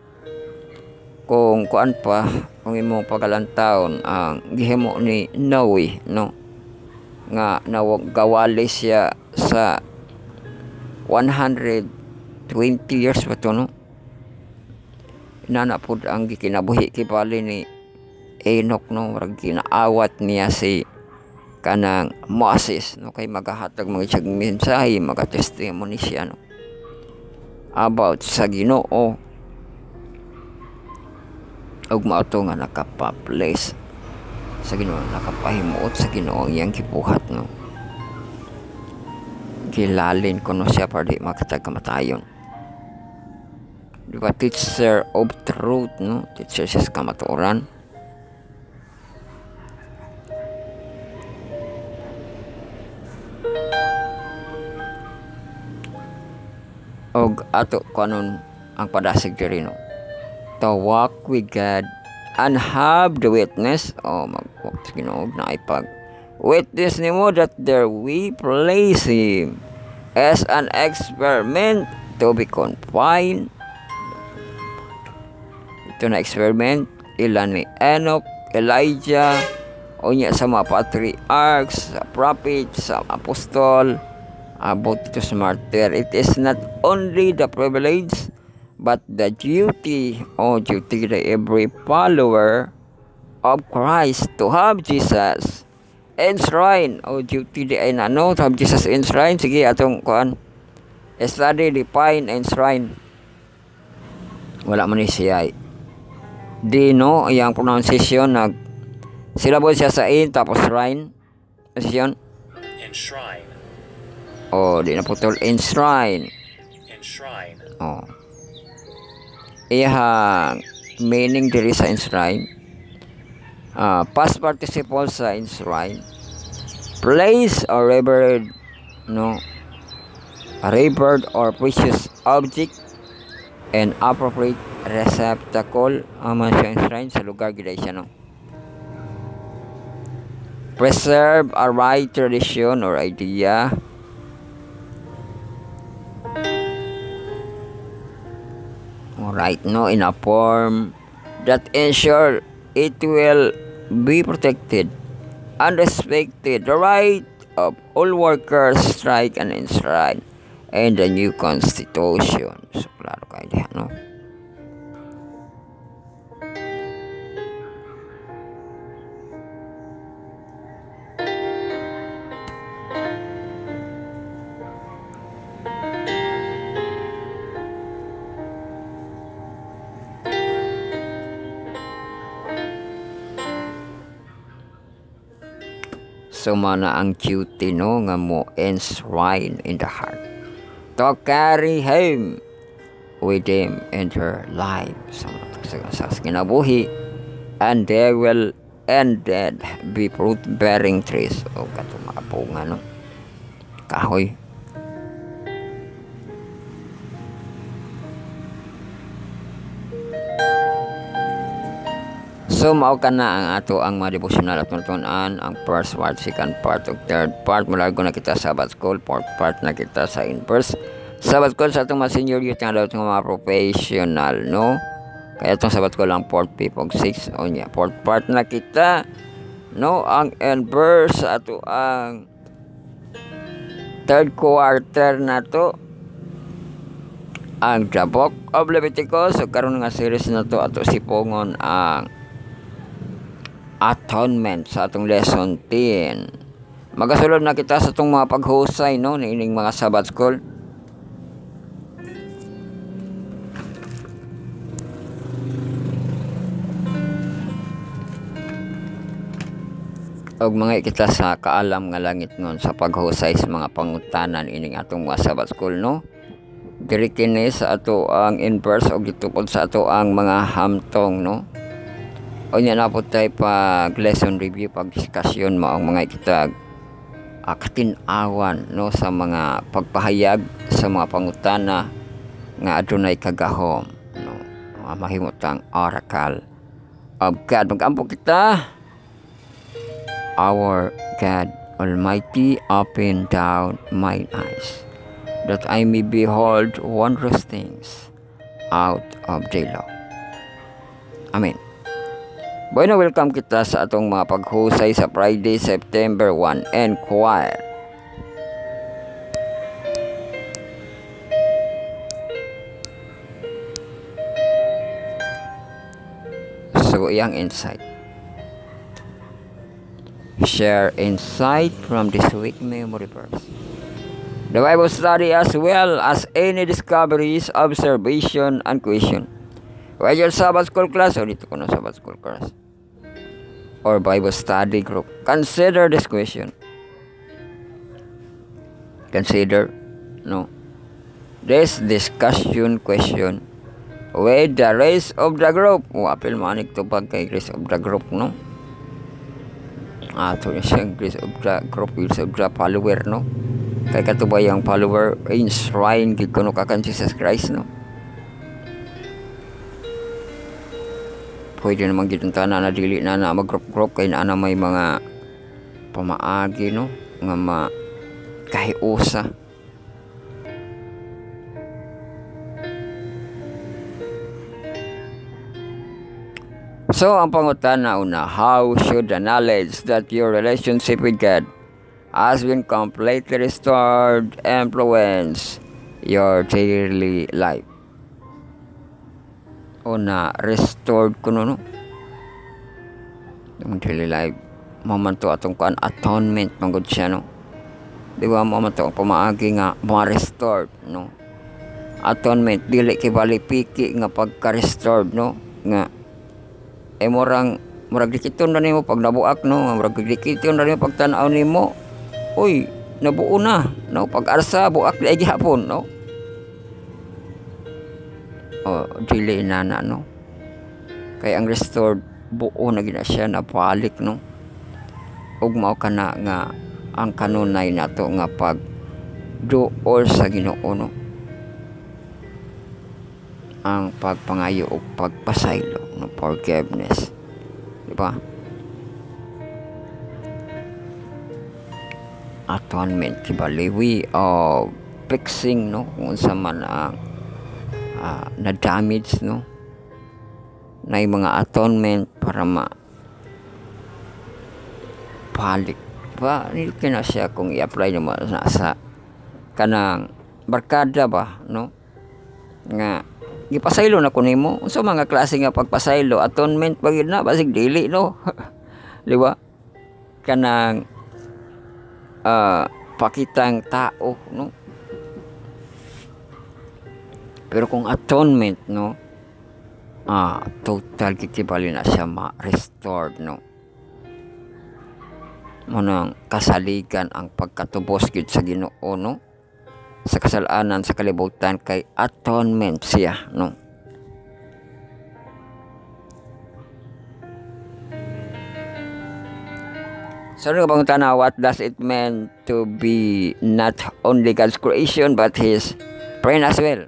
Kung kuan pa, kung imong pagalantaon ang gihimo ni Noe, no, nga nawagawali siya sa one hundred twenty years ba to, no? Nanapod ang gikinabuhi kibali ni Enoch, no? Marag ginaawat niya si kanang Moses, no? Kay magahatag mga siyang mensahe, magatestimony siya, no, about sa Ginoo. Og mauto nga nakapaplace sa Ginoo, nakapahimuot sa Ginoo ang iyang gibuhat, no? Gilalin kuno siya para di makatag kamatayon. Di ba, teacher of truth, no? Teacher siya sa kamatuoran. Og ato kanon ang padasig diri, no? To walk with God and have the witness, o mag-walk sa Ginoo na ipag witness nimo that there we place Him as an experiment to be confined. Ito na experiment ilan ni Enoch, Elijah, o niya sa mga patriarchs, sa prophets, sa apostol, about ito sa martyr. It is not only the privilege but the duty or duty to every follower of Christ to have Jesus enshrined, o duty di ay ano to have Jesus enshrined. Sige atong kuan study, define enshrined. Wala man ni siya di, no, yang pronunciation nag silabol siya sa in tapos shrine position enshrine. Oh, di na putol enshrine. Enshrine. Oh, iyang meaning diri sa enshrine, uh, past participle sa enshrine, place or revered, no, a revered or precious object and appropriate receptacle ang man siya enshrine sa lugar gid siya, no. Preserve a right tradition or idea. Right, no, in a form that ensure it will be protected and respected, the right of all workers, strike and enshrine in the new constitution. So klaro kayo diha, no. So mana ang duty, no, nga mo enshrine in the heart. to carry him with him in her life sa, sa, sa kinabuhi, and they will ended be fruit bearing trees o katong mga bunga no kahoy. So mao kana ang ato ang mga devotional at tuntunan, ang first part, second part, ug third part. Mula na kita sa Sabbath School, fourth part na kita sa in-verse Sabbath School sa itong mga senior youth nga daw itong mga professional, no? Kaya itong Sabbath School lang fourth, fifth, ug sixth, o niya, fourth part na kita, no? Ang in-verse sa ato ang third quarter na to, ang The Book of Leviticus. So karon nga series na to ato sipongon ang atonement sa atong lesson ten. Magasulod na kita sa itong mga paghusay, no, niining mga Sabbath School. Og mga kita sa kaalam nga langit nun sa paghusay sa mga pangutanan ining atong mga Sabbath School, no. Diri kini sa ato ang inverse og gitupod sa ato ang mga hamtong, no. O niya na po tayo pag lesson review, pag discussion mo ang mga kitag uh, katinawan, no, sa mga pagpahayag sa mga pangutana nga adunay kagahom, no, uh, mahimutang oracle of God. Mag-ampo kita. Our God Almighty, open down mine eyes, that I may behold wondrous things out of thy law. Amen. Bueno, welcome kita sa atong mga paghusay sa Friday, September first, Enquire. So, iyang insight. Share insight from this week memory verse. The Bible study as well as any discoveries, observation, and question. Whether Sabbath School class or dito ko na Sabbath School class or Bible study group, consider this question. Consider, no, this discussion question with the rest of the group. O, apil manik to pag kay rest of the group, no? Ah, ito na siyang rest of the group, rest of the follower, no? Kaya katubay ang follower, enshrine, gid ko no kakan Jesus Christ, no? Pwede naman gitong tanan na dili na na mag-group-group kay na may mga pamaagi, no, nga ma kahiusa. So ang pangutana una, how should the knowledge that your relationship with God has been completely restored influence your daily life? O na restored ko no, no? Yung daily life, mamanto atong kuan atonement manggod siya, no? Di ba mamanto ang pamaagi nga ma-restored, no? Atonement dili kay bali piki nga pagka-restored, no? Nga eh murang murag dikiton na nimo pag nabuak, no? Murag dikiton na nimo pag tan-aw nimo. Uy, nabuo na, no? Pag arsa buak di gihapon, no? O dili na na, no, kay ang restored buo na gina siya na balik, no, ug mao kana nga ang kanunay nato nga pag duol sa Ginoo, no, ang pagpangayo ug pagpasaylo, no, forgiveness, di ba? Atonement kibali we of fixing, no, kung unsa man ang Uh, na damage, no, na yung mga atonement para ma balik ba nilki na siya kung i-apply mo na sa kanang barkada ba, no, nga gipasaylo na kunin mo so mga klase nga pagpasaylo atonement pag na basig dili, no. Di ba kanang uh, pakitang tao, no. Pero kung atonement, no, ah, total kikibali na siya ma-restored, no. Munang kasaligan ang pagkatubos gid sa Ginoo, no, sa kasalanan sa kalibutan kay atonement siya, no. So ano bang tanaw, what does it mean to be not only God's creation but His friend as well?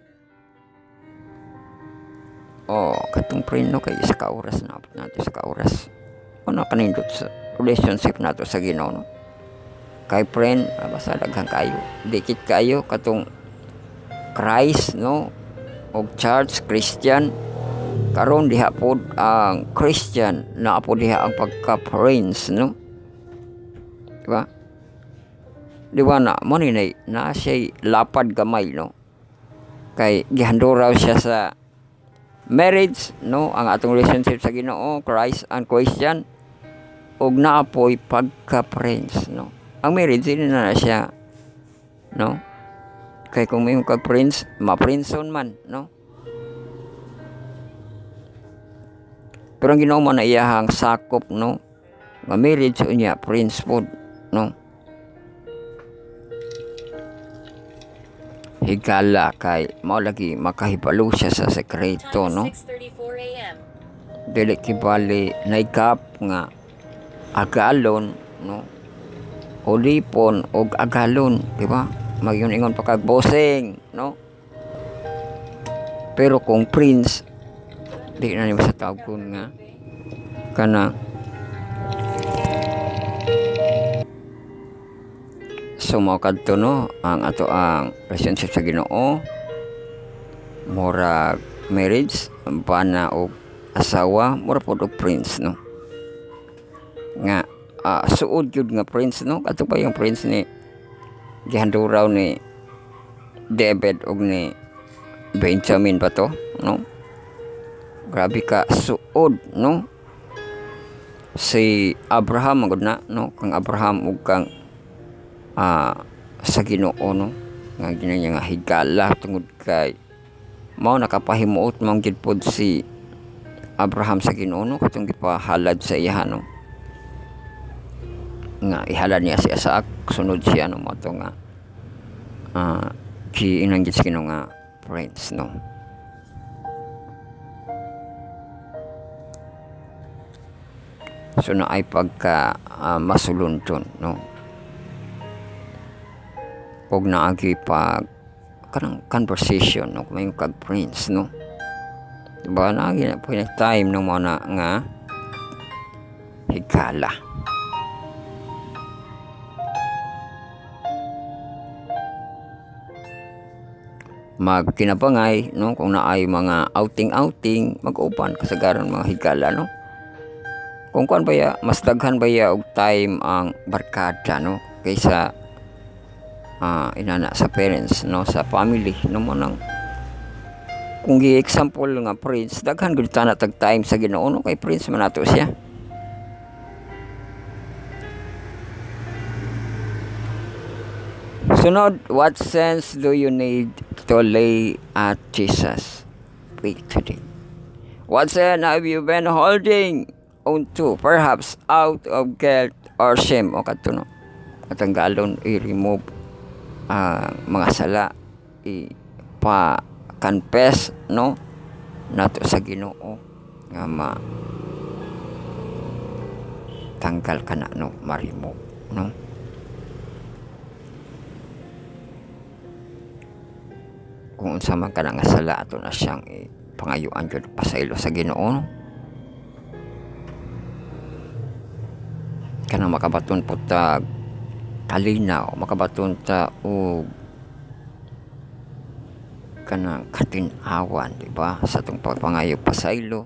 Oh, katong friend no kay isa ka oras na abot nato sa ka oras. Ano kanindot sa relationship nato sa Ginoo, no? Kay friend, ah, basta daghang kayo, dikit kayo katong Christ, no, og church Christian. Karon diha pod ang Christian, na po diha ang pagka-friends, no. Diba? Diba na, mo ni na siya lapad gamay, no? Kay gihanduraw siya sa marriage, no? Ang atong relationship sa Ginoo, Christ and Christian, og naapoy pagka-friends, no? Ang marriage, hindi na na siya, no? Kay kung may kag-friends, ma-friendson man, no? Pero ang Ginoo man na iyahang sakop, no? Nga marriage unya, friends pod, no? Higala kay mao lagi makahibalo siya sa sekreto, no? six thirty-four a m Dili kibali naikap nga agalon, no? Ulipon og agalon, di ba? Magyun-ingon pa kag bossing, no? Pero kung prince, di na niya sa tawgon nga kana. So mao kadto, no, ang ato ang relationship sa Ginoo, murag marriage, bana og asawa, mura pod og prince, no? Nga uh, suod gyud nga prince, no? Kadto pa yung prince ni gihanduraw ni David og ni Benjamin ba to, no? Grabe ka suod, no? Si Abraham magud na, no? Kang Abraham ug kang uh, sa Ginoo, no? Nga ginanya nga higala tungod kay mao nakapahimuot man gid pod si Abraham sa Ginoo, no? Katong gipahalad sa iya, no? Nga ihalad niya si Isaac, sunod siya, no? Mo to nga uh, giinang gid sa Ginoo nga friends, no? So na ay pagka uh, masulunton, no? Og naagi pag kanang conversation, no? May kag friends, no? Diba naagi na po yung time ng mga nga higala. Magkinabangay, no? Kung naay mga outing-outing, mag-upan kasagaran mga higala, no? Kung kuan ba ya, mas daghan ba ya og time ang barkada, no? Kaysa uh, inana sa parents, no? Sa family, no? Manang kung gi-example nga prince, daghan gud ta na tag time sa Ginoo, no? Kay prince man nato siya. Sunod, what sense do you need to lay at Jesus' feet today? What sense have you been holding onto, perhaps out of guilt or shame? O kadto, no? Katanggalon, i-remove uh, mga sala, i-pa-confess, no? Nato sa Ginoo nga ma tanggal ka na, no? Ma-remove, no? Kung unsa man ka nga sala, ato na siyang ipangayuan jud pasaylo sa Ginoo, no? Kanang makabaton po ta kalinaw, makabaton ta o kanang katinawan, di ba? Sa itong pagpangayo pasaylo.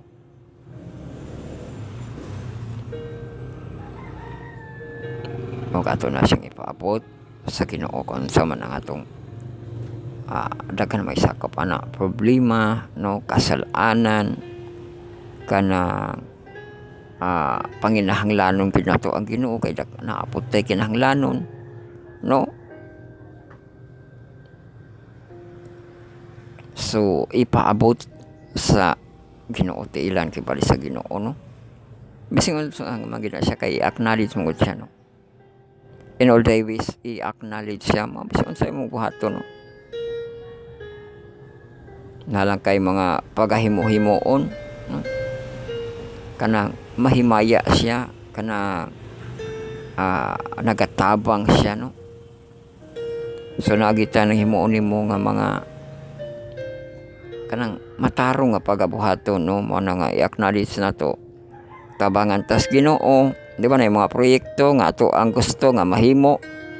Huwag ato na siyang ipaabot sa Ginoo kung sa man ang atong uh, daghan may sakop ana problema, no? Kasalanan, kanang Uh, panginahanglanon pinato ang Ginoo kay dak naapot tay kinahanglanon, no? So ipaabot sa Ginoo ti ilan kay bali sa Ginoo, no? Bising so, ang magina siya kay acknowledge mo siya, no? In all thy ways i-acknowledge siya, mabising sa imong buhaton, no? nalang kay mga pagahimo-himoon, no? Kanang mahimaya siya, kanang uh, nagatabang siya, no? So nagita nang himuon nimo nga mga kanang matarong nga pagabuhaton, no? Mo na nga i-acknowledge na to tabangan tas Ginoo, di ba, na yung mga proyekto nga ato ang gusto nga mahimo,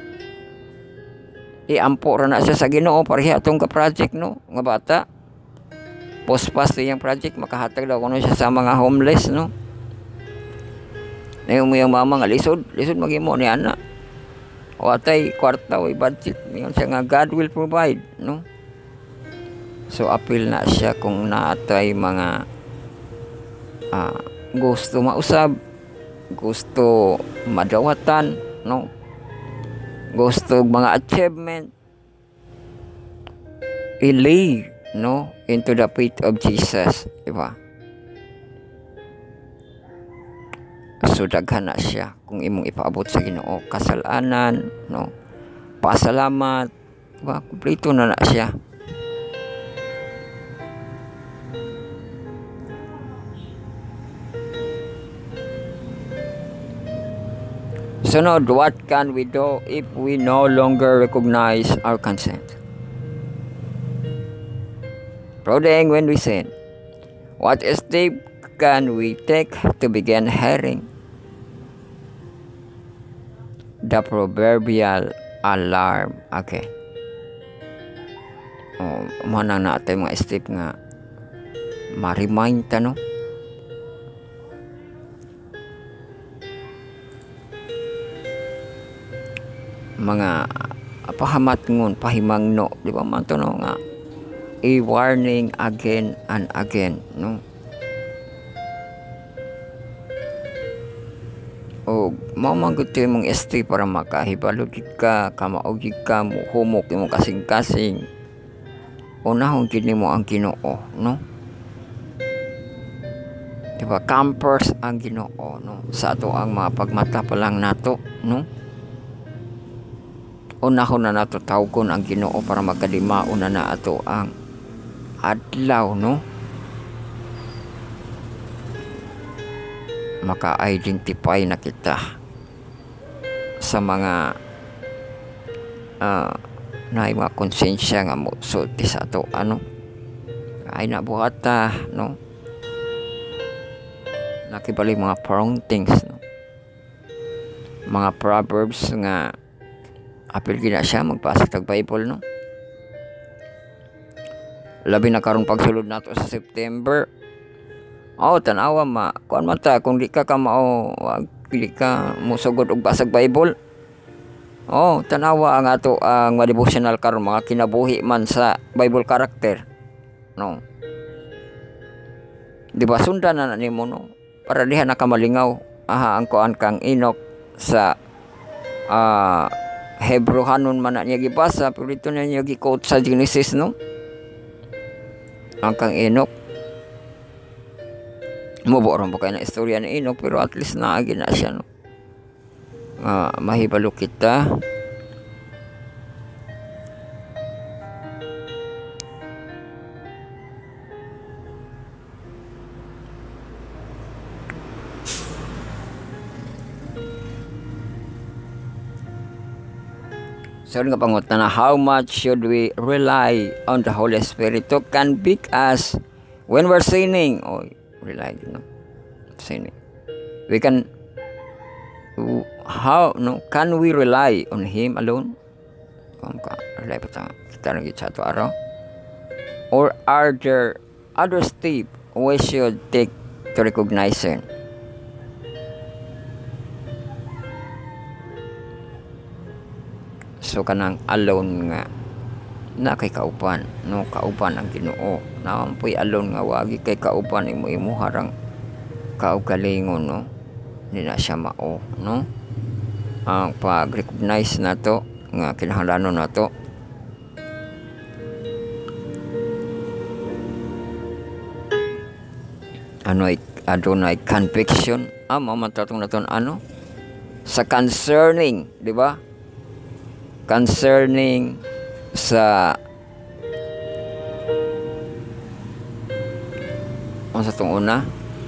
iampo ra na siya sa Ginoo pareha atong ka project, no? Nga bata pospas iyang project makahatag daw kuno siya sa mga homeless, no? Na yung mga mama nga lisod lisod maghimo ni ana o atay kwarta o budget niyon siya nga God will provide, no? So apil na siya kung naatay mga uh, gusto mausab, gusto madawatan, no? Gusto mga achievement, ilay, no, into the feet of Jesus, di ba? So daghan na siya kung imong ipaabot sa Ginoo kasalanan, no, pasalamat, di ba? Kumpleto na na siya. So now, what can we do if we no longer recognize our consent? Prodding when we sin. What step can we take to begin hearing the proverbial alarm again? Oh, mana natin mga step nga ma-remind ta, no? Mga pahamat ngun pahimangno, di ba man to, no, nga i-warning again and again, no? O mamanggot mong este para makahibalugid ka, kamaugid ka, humok mo kasing-kasing, unahon gid mo ang Ginoo, no? Diba, campers ang Ginoo, no? Sa ato ang mga pagmata pa lang nato, no? Unahon na nato tawgon ang Ginoo para magkalimaon na na ato ang adlaw, no? Maka-identify na kita sa mga uh, na mga konsensya nga mo sulti sa ato, ano, ay nabuhata, no? Nakibalik mga promptings, no? Mga proverbs nga apil gina siya magpasa tag Bible, no? Labi na karon pagsulod nato sa September. Oh, tanawa ma kuan man ta kung di ka ka mao wag di ka musugod og basag Bible. Oh, tanawa ang ato ang mga devotional karon, mga kinabuhi man sa Bible character, no? Di ba sundan na nimo, no? Para diha na ka malingaw. Aha, ang kuan kang Enoch sa ah uh, Hebrehanon man na niya gibasa, pero ito na niya gi-quote sa Genesis, no? Ang kang Enoch. Muborong po kayo na istorya ni Enoch, pero at least naagi na siya, no? Uh, mahibalo kita. So nga pangutan na, how much should we rely on the Holy Spirit to convict us when we're sinning? Oh, rely, no? Sinning. We can, how, no? Can we rely on Him alone? Kung ka, rely pa tayo, kita nang sa ito araw? Or are there other steps we should take to recognize Him? So kanang alone nga na kay kauban, no, kauban ang Ginoo. Naampoy alone nga wagi kay kauban imo imo harang kaugalingon, no? Di na siya mao, no? Ang pag-recognize nato nga kinahanglanon nato ano ay adunay conviction, ah mao tatong naton ano sa concerning, di ba? Concerning sa unsa tong una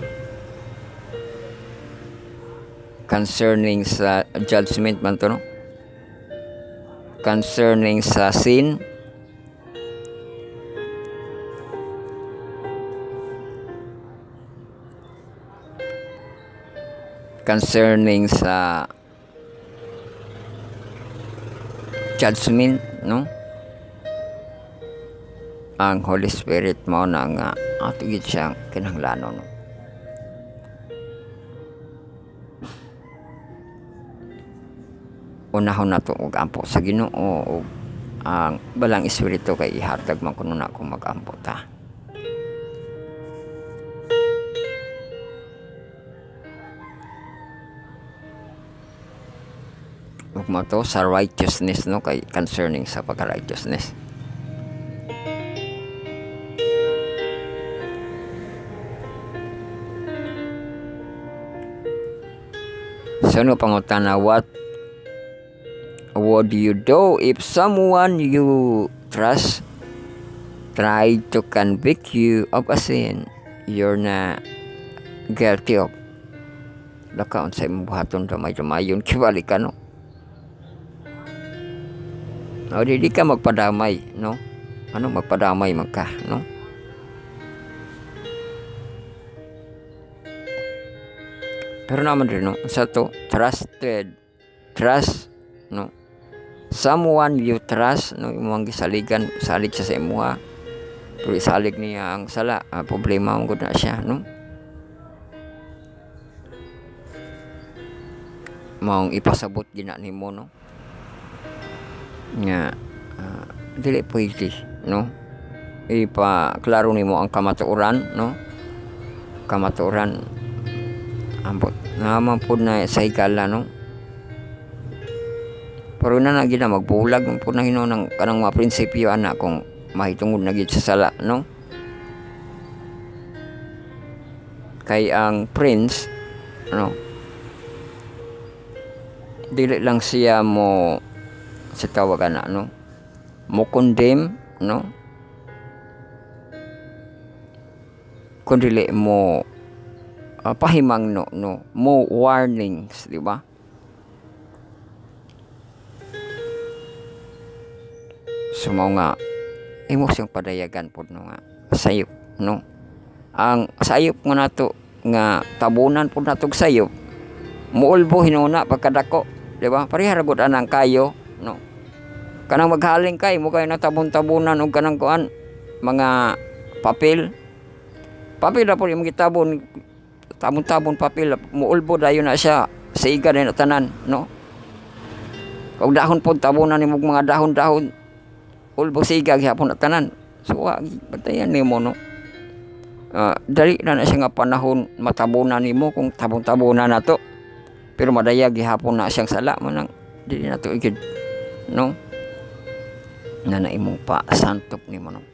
concerning sa judgment man to no, concerning sa sin, concerning sa judgment no, ang Holy Spirit mo na nga ato gid siyang kinahanglanon no. Unahon na to og ampo sa Ginoo ug ang balang espiritu kay ihatag man kuno na kung mag-ampo ta. Ug mo to sa righteousness no, kay concerning sa pagka-righteousness. So no pangutana, what would you do if someone you trust tried to convict you of a sin you're na guilty of? Lakaon sa imong buhaton damay-damay yun kibalik ka no. O di, di ka magpadamay no, ano magpadamay man ka no. Pero naman rin no, sa to trusted, trust no, someone you trust no, imong gisaligan salig siya sa imuha pero isalig niya ang sala, ah, problema mo gud na siya no. Maong ipasabot gina nimo no nga uh, dili pwede no, ipa klaro nimo ang kamatuoran no, kamatuoran ambot naman po na sa higala no. Pero na nagid na magbulag po na hino ng kanang mga prinsipyo ana kung mahitungod na gid sa sala no. Kay ang prince no, dili lang siya mo sa tawagan na no, mo condemn no, kundi mo uh, pahimang no no, mo warnings, di ba? So mao nga imo siyang padayagan pod no nga sayop no, ang sayop nga nato nga tabunan pod natog sayop muulbo hinuna pagkadako, di ba? Pareha ra gud anang kayo no, kanang maghaling kay mo kay natabon-tabunan og kanang kuan mga papel papel ra pod imong gitabon, tabon-tabon papel muulbo dayon na siya sa iga na tanan no. Kung dahon pod tabunan nimo mga dahon-dahon ulbo siga gihapon na tanan, so wa batayan nimo no. Uh, dali na na siya nga panahon matabunan nimo kung tabon-tabunan nato, pero madaya gihapon na siyang sala man nang dili nato igid no, na na imong pa santop nimo no.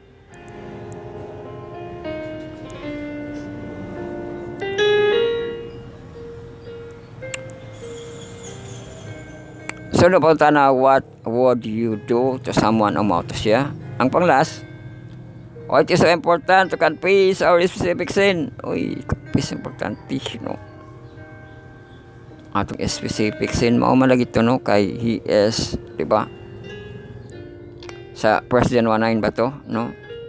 So na po tana, what would you do to someone umauto siya? Ang panglas, oh, it is so important to confess our specific sin. Uy, confess importante no. Atong specific sin mao man lagi to no, kay he is, di ba? Sa First John one nine ba to no?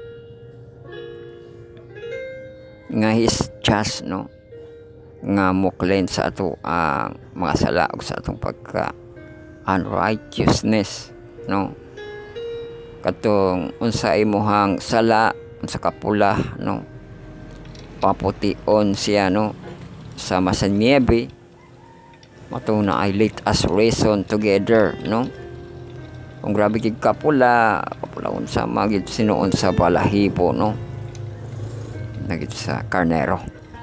Nga he is just no, nga mo cleanse sa ato ang uh, mga sala ug sa atong pagka unrighteousness no. Katong unsa imuhang sala unsa kapula no, papution siya no sa masanyebe mato na ay let us reason together no. Kung grabe gid kapula kapula unsa magid sinuon sa balahibo no, nagit sa karnero.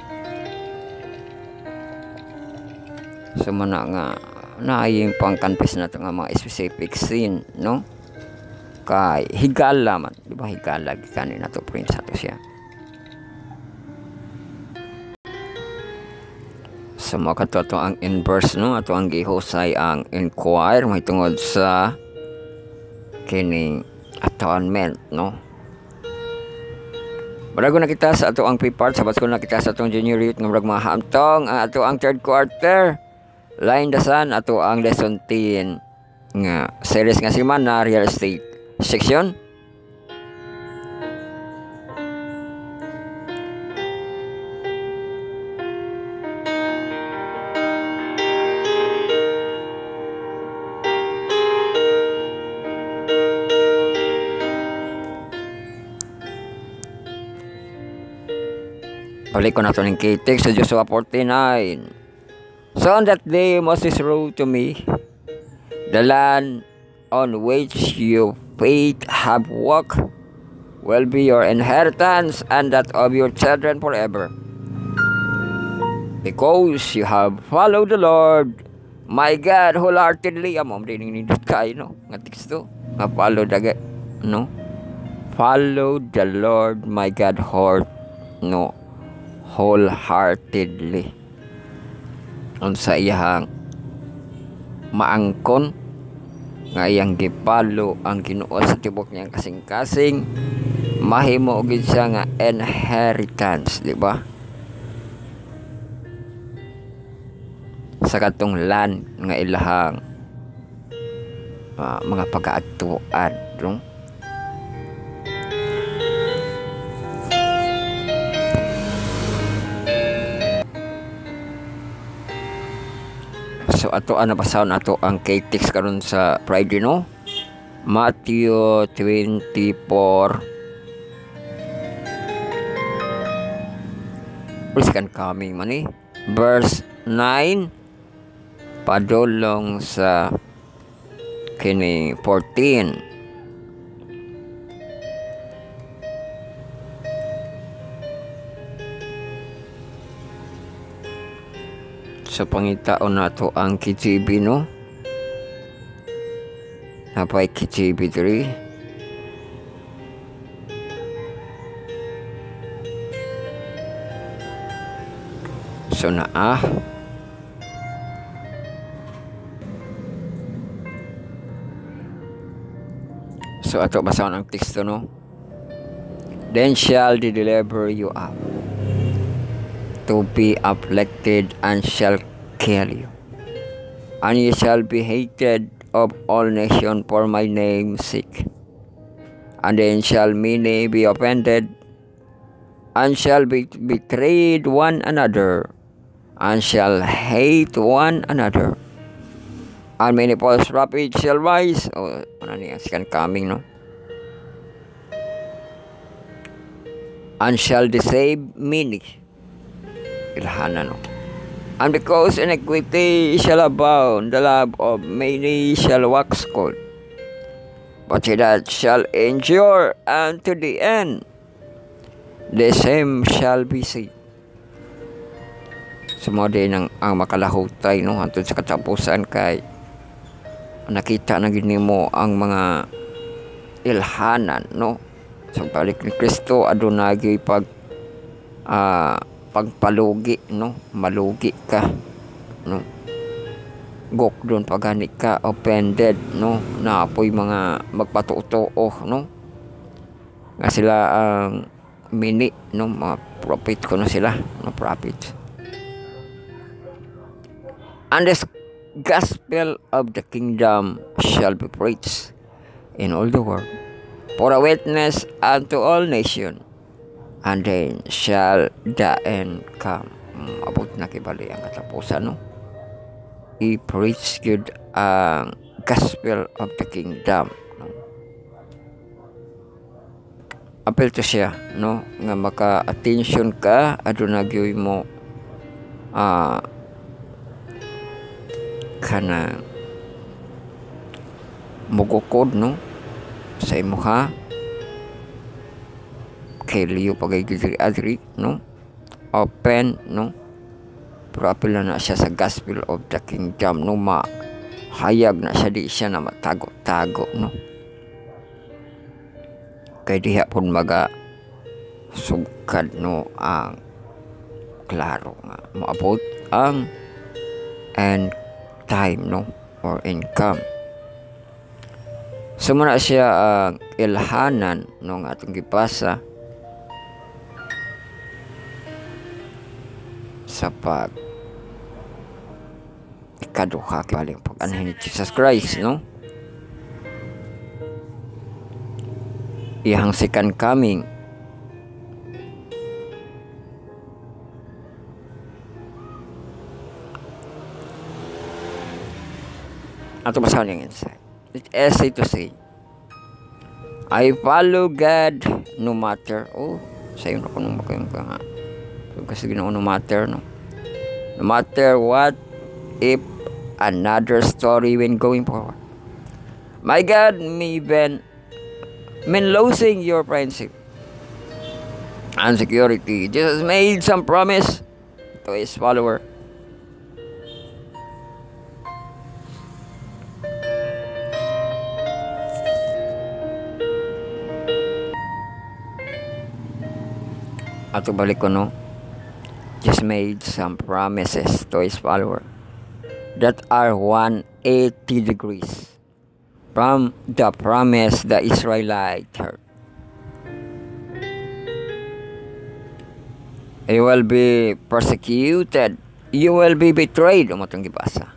So mana nga naayong pang-confess nato nga mga specific sin no, kay higala man di ba, higala kanin nato prince ato siya. So makato ang inverse no, ato ang gihusay ang inquire mahitungod sa kining atonement no. Barago na kita sa ato ang pre-part, sabat ko na kita sa atong junior youth ng murag mga hamtong ang ato ang third quarter. Line dasan ato ang lesson ten nga series nga semana real estate section. Balik ko na ito ng K-Text sa Joshua forty-nine. So on that day Moses wrote to me, the land on which you faith have walked will be your inheritance and that of your children forever. Because you have followed the Lord, my God, wholeheartedly. Amom din nindot kayo, no? Nga teksto. Nga follow the, no? Follow the Lord, my God, heart, no? Wholeheartedly. Unsa iyang maangkon nga iyang gipalo ang Ginoo sa tibok niyang kasing-kasing, mahimo gid siya nga inheritance, di ba? Sa katong land nga ilahang uh, mga pag-aatuan, no? So ato ana basaon ato ang K-Text karon sa Friday, no? Matthew twenty-four second coming man eh. Verse nine padulong sa kini fourteen. So pangitaon nato ang K J V, no? Napay K J V three. So na ah. So ato basahon ang teksto, no? Then shall they deliver you up to be afflicted and shall kill you, and you shall be hated of all nations for my name's sake. And then shall many be offended, and shall be betrayed one another, and shall hate one another. And many false prophets shall rise. Oh, ano niya, second coming, no? And shall deceive many. Ilhana, no? And because iniquity shall abound, the love of many shall wax cold. But he that shall endure unto the end, the same shall be saved. Sumo din ang, ang makalahutay, no? Hantod sa katapusan kay nakita na gini mo ang mga ilhanan, no? Sa balik ni Kristo adunay pag ah uh, pagpalugi, no? Malugi ka, no? Gok doon pagani ka, offended, no? Naapoy mga magpatutuo, no? Nga sila ang uh, mini, no? Mga prophet ko na sila, no? Prophet. And this gospel of the kingdom shall be preached in all the world for a witness unto all nations. And then shall the end come. Um, abot na kibali ang katapusan, no? I-preach good ang uh, gospel of the kingdom, no? Apel to siya, no? Nga maka-attention ka, adunagyoy mo ah uh, kana mugukod, no? Sa imuha keliyo pagay adri, no? Open, no? Pero apil na siya sa gospel of the kingdom, no? Mahayag na siya, di siya na matago-tago, no? Kaya diha pun maga sugkad, no? Ang klaro nga maabot ang end time, no? Or income. Sumuna siya ang uh, ilhanan, no? Nga atong gipasa sa pag ikaduha kaling pag-anhin ni Jesus Christ, no? Iyang second coming. Ato basahin yung insight. It's easy to say, I follow God no matter. Oh, sa'yo na ko nung makayong ka nga. Kasi ginawa no matter, no? No matter what, if another story when going forward. My God may even mean losing your friendship and security. Jesus made some promise to his follower. Ato balik ko, no? Just made some promises to his follower that are one hundred eighty degrees from the promise the Israelite heard. You will be persecuted. You will be betrayed. Amo itong gibasa.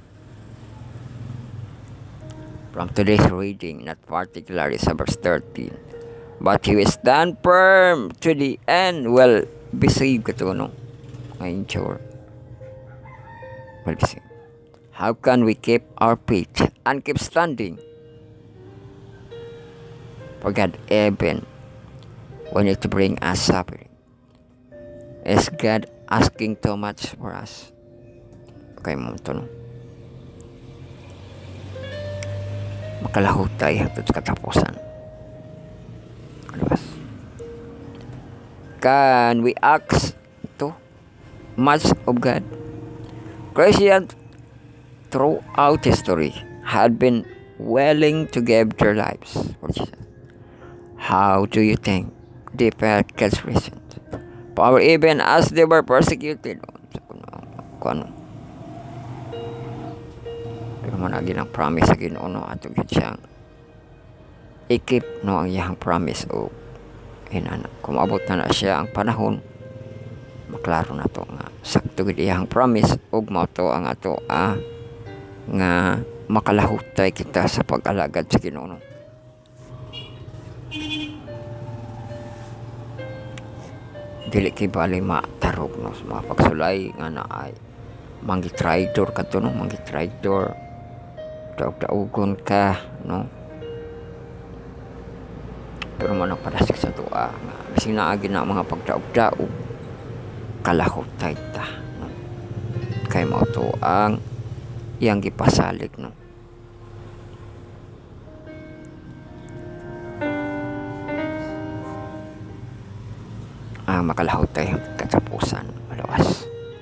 From today's reading, not particularly sa verse thirteen. But he will stand firm to the end. Will be saved ka to, no? Ngayon, sure. Will be saved. How can we keep our faith and keep standing? For God, even when it bring us suffering, is God asking too much for us? Okay mo ito, no? Makalahutay hangtod sa katapusan. Can we ask to much of God? Christians throughout history had been willing to give their lives for Jesus. How do you think they felt God's reason? Power even as they were persecuted. Kung ano? Pero managi ng promise sa Ginoo, no, ato gid siyang ikip, no, ang iyang promise o inana. Kung maabot na na siya ang panahon, maklaro na to nga sakto gid iyang promise ug mao to ang ato ah, nga makalahutay kita sa pag-alagad sa Ginoo, no? Dili kay bali matarog, no, sa mga pagsulay nga na ay manggi-traitor ka to, no, manggi-traitor daog-daugon ka, no? Pero manang padasik sa tuwa nga bising naagi na mga pagdaog-daog kalahutay ta, no? Kay mao to ang iyang gipasalig, no? Ang makalahutay ang katapusan malawas.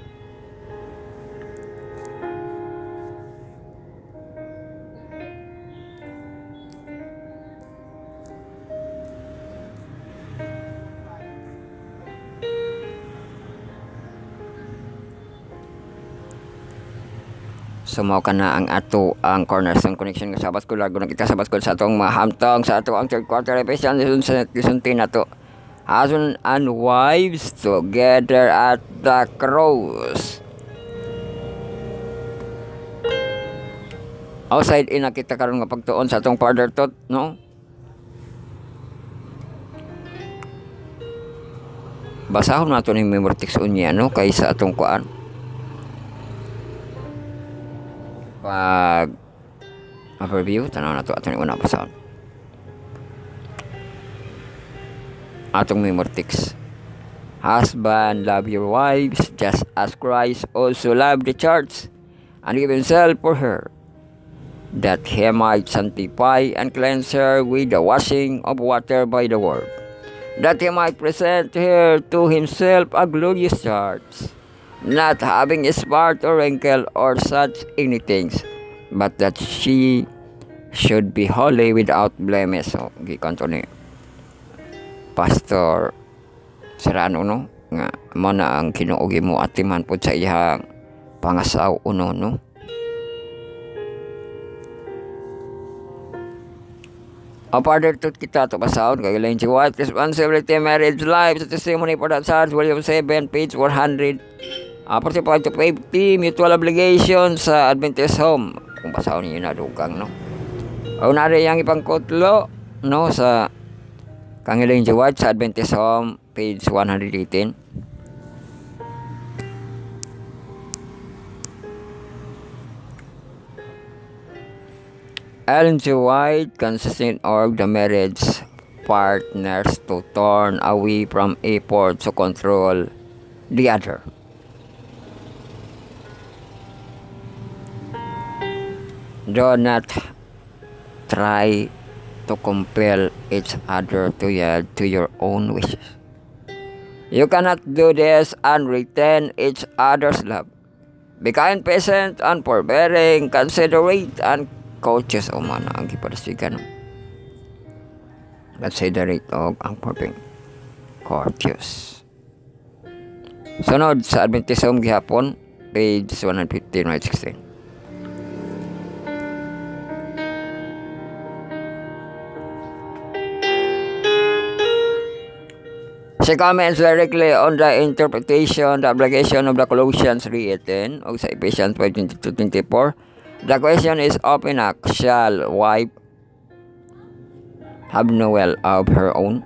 Sumaw ka na ang ato ang Cornerstone Connection sa Sabbath School. Largo na kita sa Sabbath School sa atong mahamtong sa ato ang third quarter episode sa lisuntin nato. Husband and wives together at the cross. Outside in nakita karon nga pagtuon sa atong further thought, no? Basahon nato ning memory text unya, no, kaysa atong kuan. Pag overview, tanaw na ito atong una pasahon. Atong memory text. Husband, love your wives just as Christ also loved the church and gave himself for her, that he might sanctify and cleanse her with the washing of water by the word, that he might present her to himself a glorious church, not having spot or wrinkle or such anything, but that she should be holy without blemish. So, gikanto ni Pastor Serrano, no, nga mo na ang kinuugi mo atiman po sa iyang pangasaw uno, no. A further truth kita to basahon kay Ellen G. White, Responsibility Marriage Life, sa Testimony for that Charge, Volume seven, page four hundred Uh, forty-five to fifty, mutual obligation sa Adventist Home. Kung basahon niyo na dugang, no? O nari yang ipangkutlo, no, sa Kangiling Jawad sa Adventist Home, page one eighteen. Ellen G. White consistent of the marriage partners to turn away from effort to control the other. Do not try to compel each other to yield to your own wishes. You cannot do this and retain each other's love. Be kind, patient, and forbearing, considerate, and courteous. O man ang kipadasigan. Considerate o ang forbearing, courteous. Sunod sa Adventist Home gihapon, page one fifteen to sixteen. She comments directly on the interpretation, the obligation of the Colossians three eighteen o sa Ephesians five twenty-two to twenty-four. The question is open up. Shall wife have no will of her own?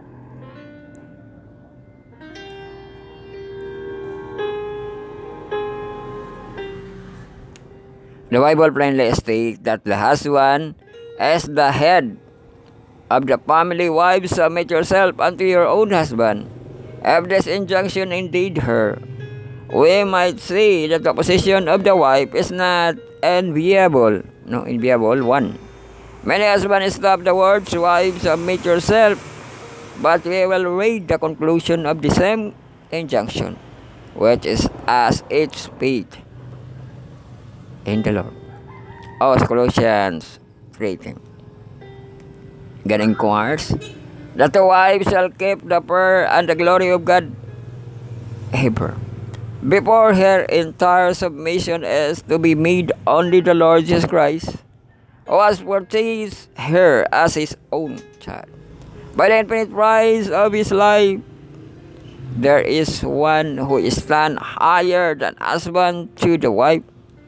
The Bible plainly states that the husband is the head of the family. Wives, submit yourself unto your own husband. If this injunction indeed her, we might say that the position of the wife is not enviable. No, enviable. One. Many husbands stop the words, wives, submit yourself, but we will read the conclusion of the same injunction, which is as its faith in the Lord. Oh, Colossians three ten. God inquires that the wife shall keep the prayer and the glory of God ever before her entire submission is to be made only the Lord Jesus Christ, who has purchased her as his own child. By the infinite price of his life, there is one who is stand higher than husband to the wife,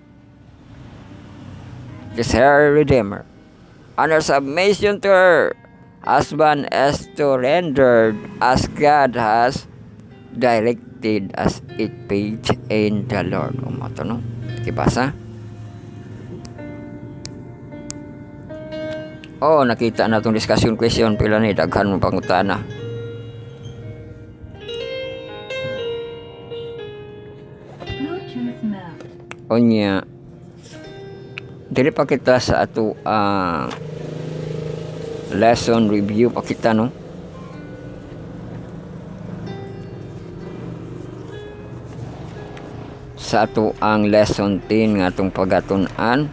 this her Redeemer. Under submission to her husband is to render as God has directed as it page in the Lord. O mato, no? Kibasa? Oh, nakita na itong discussion question. Pila ni daghan mo pangutana. O niya, dili pa kita sa ato ang uh, lesson review pa kita, no? Sa ato ang lesson ten nga atong pagatun-an.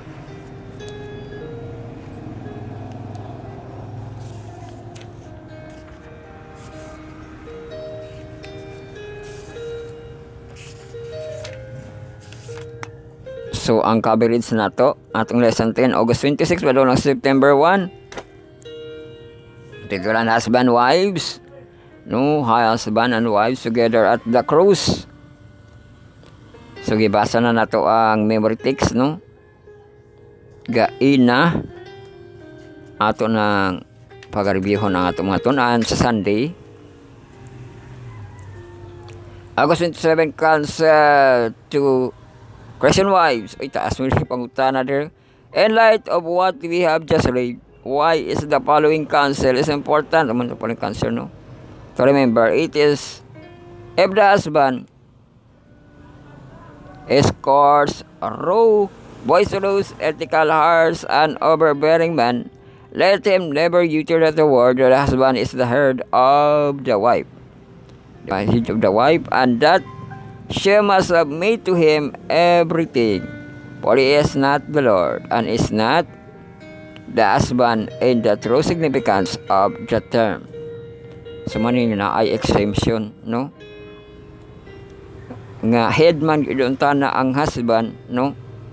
So ang coverage na to atong lesson ten, August twenty-six pa daw ng September one. Titulan husband wives, no, husband and wives together at the cross. So gibasa na nato ang memory text, no, gaina ato ng pag-review ng atong mga tunan sa Sunday. August twenty-seven, counsel to Christian wives. Ay, taas mo rin pangutana there. In light of what we have just read, why is the following counsel is important? Naman the following counsel, no? So remember, it is if the husband is coarse, raw, boisterous, ethical, harsh, and overbearing man, let him never utter the word that the husband is the head of the wife, the head of the wife, and that she must submit to him everything, for he is not the Lord, and is not the husband in the true significance of the term. So manin na ay exemption, no? Nga head man yun na ang husband, no?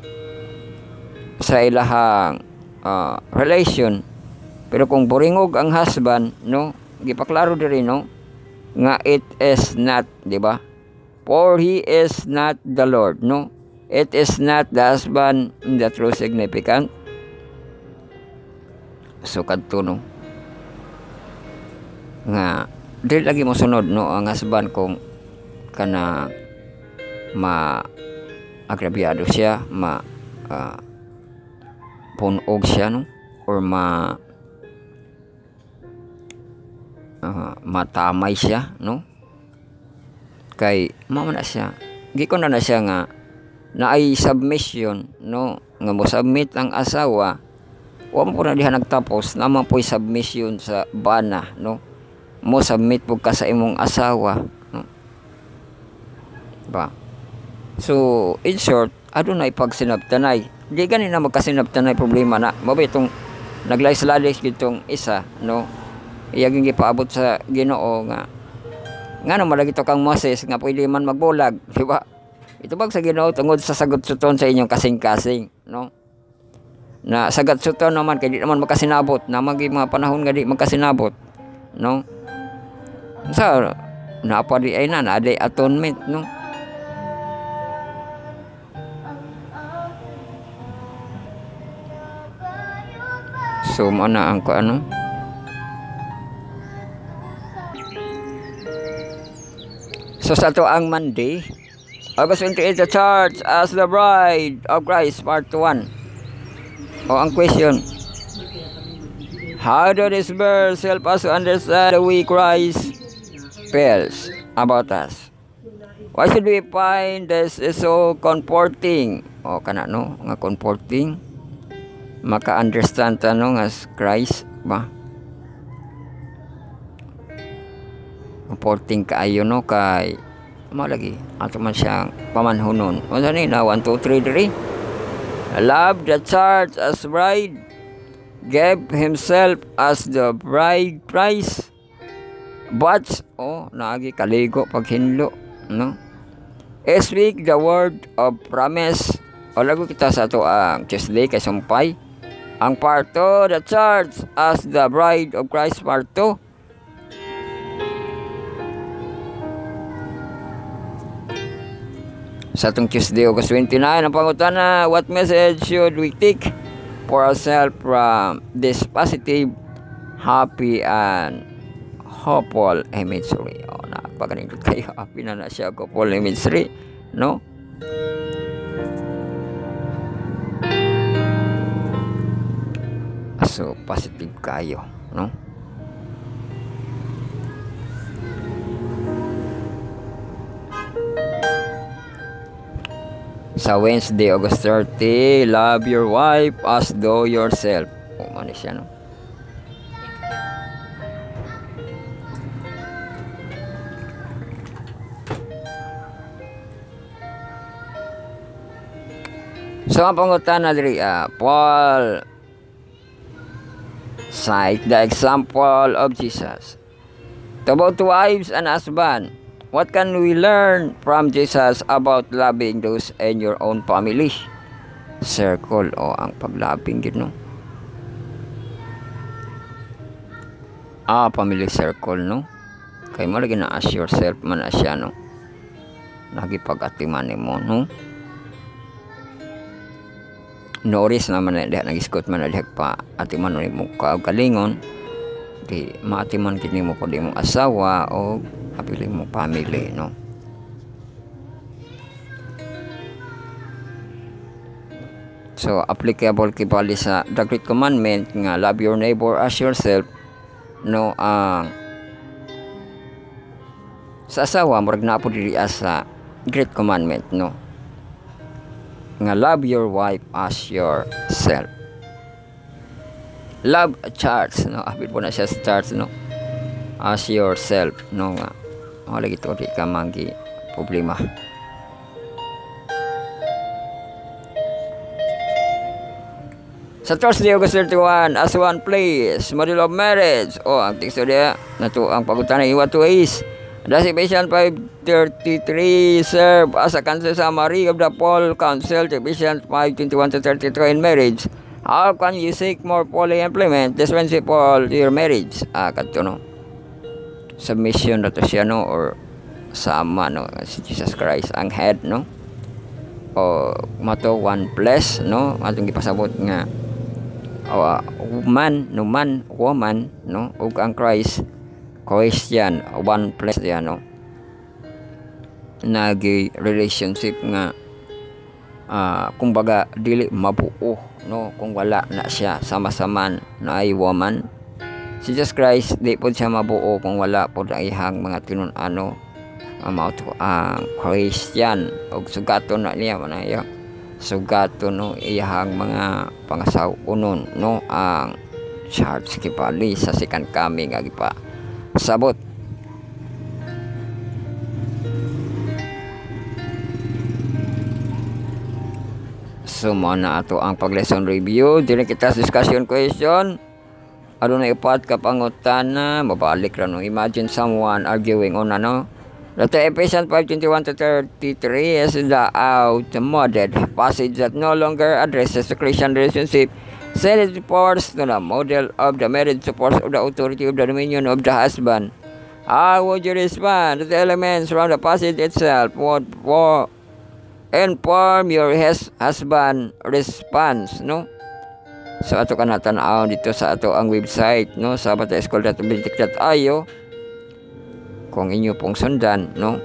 Sa ilahang uh, relation. Pero kung buringog ang husband, no? Gipaklaro diri, no? Nga it is not, di ba? For he is not the Lord, no? It is not the husband in the true significant. So kadto no. Nga dili lagi mo sunod no ang husband kung kana ma agrabyado siya, ma uh, punog siya no, or ma uh, matamay siya no. Kay mama na siya gikon na, na siya nga na ay submission no, nga mo submit ang asawa, wa mo po na diha nagtapos naman po'y submission sa bana no, mo submit po ka sa imong asawa no ba. So in short, adunay pagsinabtanay, di gani na magkasinabtanay problema na mabay itong naglays-lalis gitong isa no, iyaging gipaabot sa Ginoo nga nga no malagi to kang Moses nga pwede man magbulag, di ba? Ito bag sa Ginoo tungod sa sagot suton sa inyong kasing-kasing no, na sagot suton naman kay di naman makasinabot na magi mga panahon nga di makasinabot no. Sa napa di ay na na day atonement no. So mana ang ko ano. So sa to ang Monday, August twenty-eighth, the church as the bride of Christ, part one. O ang question, how do this verse help us to understand the way Christ feels about us? Why should we find this is so comforting? O kana no, nga comforting, maka-understand ta no nga Christ ba? Comforting kaayo no, kay mo lagi ato man siyang pamanhunon. Unsa ni na one two three three. Love the church as bride, gave himself as the bride price. But oh naagi kaligo paghinlo no. Speak the word of promise. O lago kita sa ato ang Tuesday kay sumpay. Ang part two, the church as the bride of Christ, part two. Sa itong Tuesday, August twenty-nine, ang pangutana, what message should we take for ourselves from this positive, happy, and hopeful imagery? O, nakapaganintot kayo, happy na na siya, hopeful imagery, no? So, positive kayo, no? Sa Wednesday, August thirty, love your wife as though yourself. O, ano siya, no? So, ang pangutana diri, uh, Paul cite the example of Jesus. About wives and husband, what can we learn from Jesus about loving those in your own family? Circle o ang paglabing yun, no? Ah, family circle, no? Kaya mo lagi na-ask yourself man na siya, no? Nagipag-atiman mo, no? Noris naman na diha nag-iskot man na diha pa atiman mo kalingon. Di maatiman kini mo po di mong asawa o apili mo family, no? So applicable kibali sa the great commandment nga love your neighbor as yourself, no? Ang uh, sa asawa murag na po diri sa great commandment, no? Nga love your wife as yourself. Love a church, no? Apil po na siya sa church, no? As yourself, no? Nga wala gito di ka manggi problema. Sa Thursday, August thirty-one, as one place, model of marriage. O, ang teksto dia na to ang pagutan na iwa to is does Ephesians five thirty-three serve as a counsel summary of the Paul Council to Ephesians five twenty-one to thirty-two in marriage? How can you seek more fully implement this principle to your marriage? Ah, kadto no. Submission na to siya, no? Or sama no si Jesus Christ ang head no o mato one flesh no atong gipasabot nga o man no man woman no ug ang Christ Christian one flesh yan no nagi relationship nga uh, kumbaga dili mabuo no kung wala na siya sama-sama na ay woman. Si Jesus Christ di po siya mabuo kung wala po ang ihang mga tinun-ano ang uh, ang uh, Christian ug sugato na niya manayo sugato no iyang mga pangasaunon no ang church kipali sa second coming agi pa sabot. So mo na ato ang pag-lesson review dili kita discussion question aduna ipat ka pangutana mabalik ra no imagine someone arguing on ano. Letter Ephesians five twenty-one to thirty-three is the outmoded passage that no longer addresses the Christian relationship. Instead it refers to the model of the marriage supports of the authority of the dominion of the husband. How would you respond to the elements from the passage itself? What for inform your hus husband response, no? So ato ka natanaw dito sa ato ang website, no? Sa bata school dot bintik dot i o kung inyo pong sundan, no?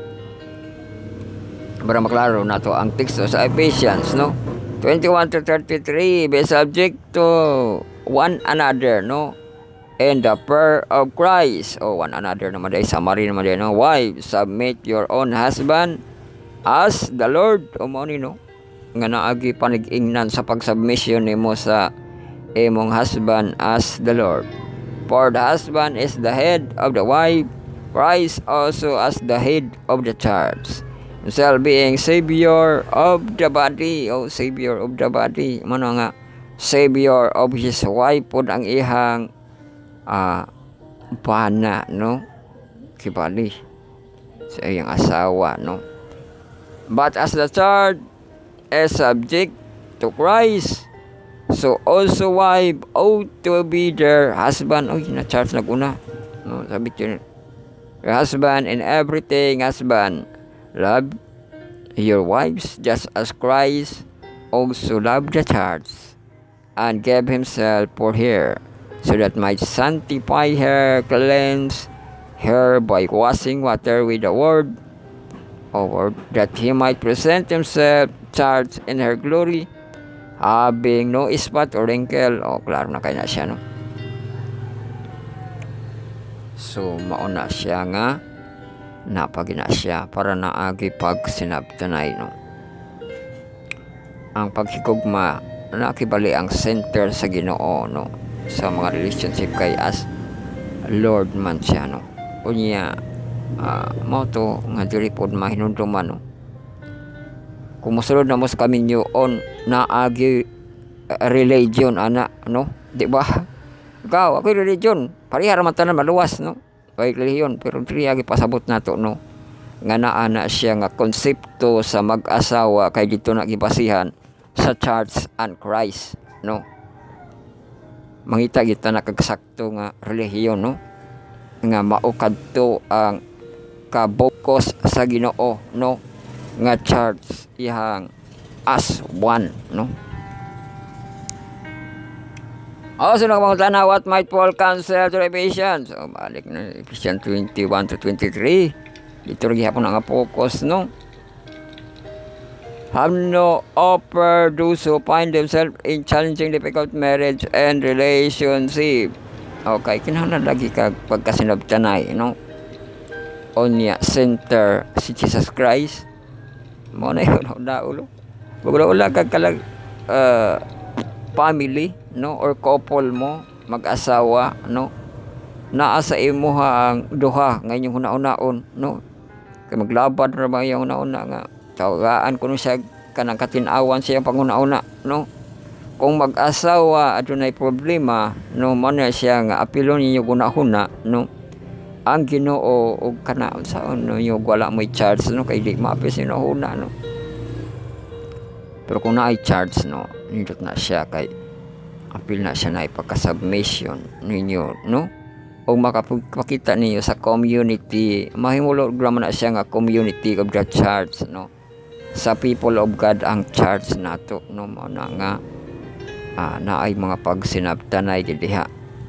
Para maklaro na to ang teksto sa Ephesians, no? twenty-one to thirty-three, be subject to one another, no? And the prayer of Christ, o oh, one another naman day, summary naman day, no? Wives, submit your own husband as the Lord, o mo ni, no? Nga naagi panig-ingnan sa pagsubmission nimo sa imong husband as the Lord. For the husband is the head of the wife, Christ also as the head of the church, himself being Savior of the body, o oh, Savior of the body, mano nga Savior of his wife pod ang ihang uh, bana, no? Kibali sa iyang asawa, no? But as the church is subject to Christ, so also wife ought to be their husband. Oh, na church naguna, no? Sabi ko your husband in everything. Husband, love your wives just as Christ also loved the church and gave himself for her, so that might sanctify her, cleanse her by washing water with the word, or that he might present himself church in her glory, having no spot or wrinkle. O, klaro na kayo na siya, no? So mauna siya nga napagina siya para naagi pag sinabtanay, no? Ang paghigugma nakibali ang center sa Ginoo, no? Sa mga relationship kay as Lord man siya, no? Unya uh, mo to nga diri pod mahinumduman, no? Kung mosulod na mo sa kaminyoon naagi uh, religion ana, no? Di ba? Ikaw, ako religion, parihara man tanan maluwas, no? Baik religion, pero diri agi pasabot nato, no? Nga naa na siya nga konsepto sa mag-asawa kay dito na gibasihan sa Church and Christ, no? Mangita kita na kagsakto nga relihiyon, no? Nga mao kadto ang kabukos sa Ginoo, no? Nga church ihang as one, no? Oh, so nakapangutan na what might Paul cancel to Ephesians. So, balik na Ephesians twenty-one to twenty-three. Dito rin hapon nga focus, no? Have no offer those who find themselves in challenging difficult marriage and relationship. Okay, kinahanglan lagi ka pagkasinabtanay, no? Onya center si Jesus Christ. Mo na yun, na ulo. Bagula-ula kag kalag uh, family, no, or couple mo mag-asawa, no, naa sa imuha ang duha nga inyong hunaon-naon, no, kay maglabad ra ba yung hunauna nga tawagaan kuno siya kanang katinawan siya panguna-una, no? Kung mag-asawa adunay problema, no, man siya nga apilon ninyo guna-huna, no, ang Ginoo og kana unsaon, no, yung wala mo charge, no, kay di maapis ni huna, no. Pero kung naay charge, no, nindot na siya kay apil na siya na ipagka-submission ninyo, no? o makapagpakita niyo sa community, mahimulog naman na siya nga community of the church, no, sa people of God ang church nato, no, mo na nga ah, na ay mga pagsinabtanay diha.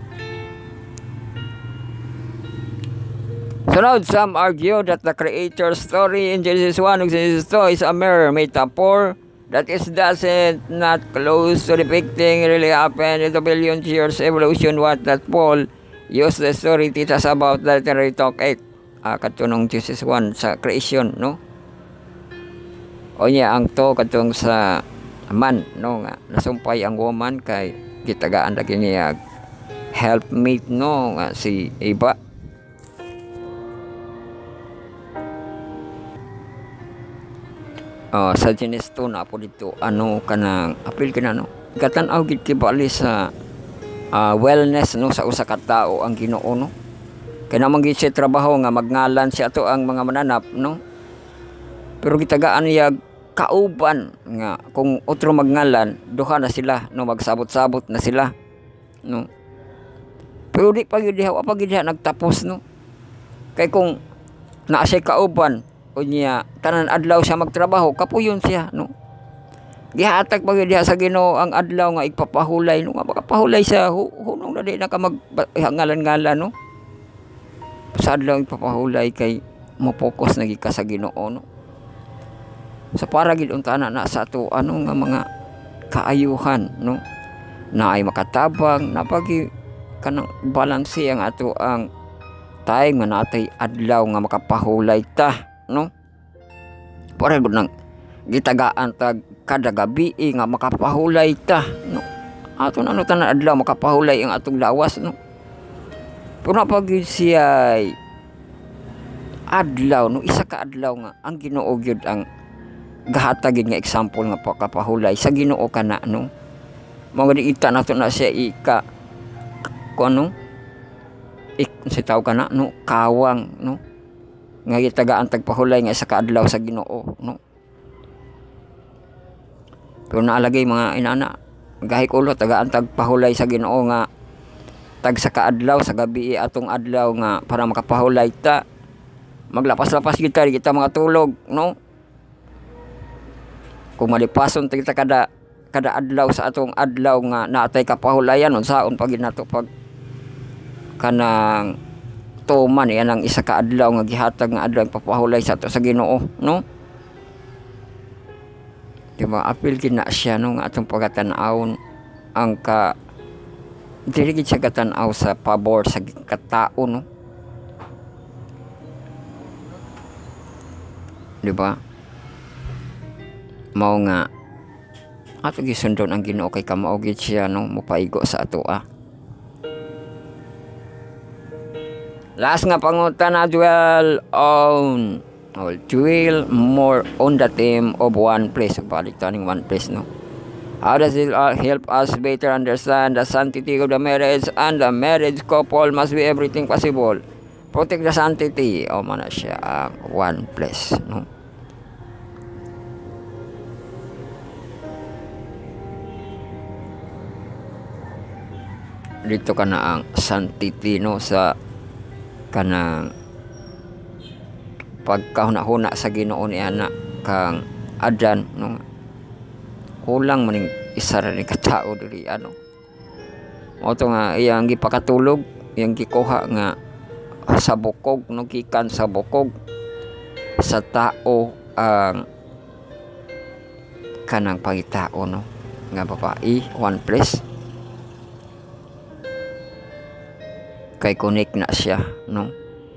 Sunod, some argue that the creator story in Genesis one and Genesis two is a mere metaphor that is doesn't not close to depicting really happened in the billion years evolution. What that Paul used the story teach us about that literary talk eight uh, katunong Genesis one sa creation, no, o niya ang to katong sa man, no, nga nasumpay ang woman kay gitagaan lagi niya helpmate, no, nga si Eva. Uh, sa Genesis two na po dito ano kanang apil ka na, no, katanaw gid kibali sa uh, wellness, no, sa usa ka tawo ang Ginoo, no, kay naman gid siya trabaho nga magngalan siya ato ang mga mananap, no, pero gitagaan niya kauban nga kung otro magngalan duha na sila, no, magsabot-sabot na sila, no, pero di pa gid diha wa pa gid diha nagtapos, no, kay kung naa siya kauban o niya tanan adlaw siya magtrabaho kapuyon siya, no, gihatag pa gid diha sa Ginoo ang adlaw nga igpapahulay, no, nga makapahulay siya hu hunong na di na ka magngalan-ngalan, no, sa adlaw igpapahulay kay mo focus na gid ka sa Ginoo, no. So para gid unta na na sa ato ano nga mga kaayuhan, no, na ay makatabang napagi kanang balanse ang ato ang time nga natay adlaw nga makapahulay ta, no, para gud nang gitagaan tag kada gabi eh, nga makapahulay ta, no, ato na ano tanan adlaw makapahulay ang atong lawas, no, pero napagid siya adlaw, no, isa ka adlaw nga ang Ginoo gyud ang gahatagin nga example nga pakapahulay sa Ginoo kana, no, mga diita nato na siya ika kuno ik si taw kana, no, kawang, no, nga gitagaan tagpahulay nga isa ka adlaw sa Ginoo, no, pero naalagay mga inana gahik ulo tagaan tagpahulay sa Ginoo nga tag sa kaadlaw sa gabi atong adlaw nga para makapahulay ta maglapas-lapas kita kita mga tulog, no, kung malipason kita kada kada adlaw sa atong adlaw nga naatay kapahulayan unsaon pag nato pag kanang tuman yan ang isa ka adlaw nga gihatag nga adlaw papahulay sa ato sa Ginoo, no, diba apil gid na siya, no, nga atong pagatan-awon ang ka dili gid siya katan-aw sa pabor sa katao, no, diba mao nga ato gisundon ang Ginoo kay kamao gid siya, no, mopaigo sa ato ah. Last nga pangutana, dwell on or dwell more on the theme of one place, balik taning one place, no, how does it uh, help us better understand the sanctity of the marriage and the marriage couple must be everything possible protect the sanctity o man na siya ang one place, no. Dito ka na ang sanctity, no, sa kanang pagkahuna-huna sa Ginoo ni ana kang Adan, no, kulang maning isa ra ni katao diri ano mo to nga iyang gipakatulog iyang gikuha nga sa bukog, no, gikan sa bukog sa tao ang kanang pangitao, no, nga babae one place kay connect na siya, no,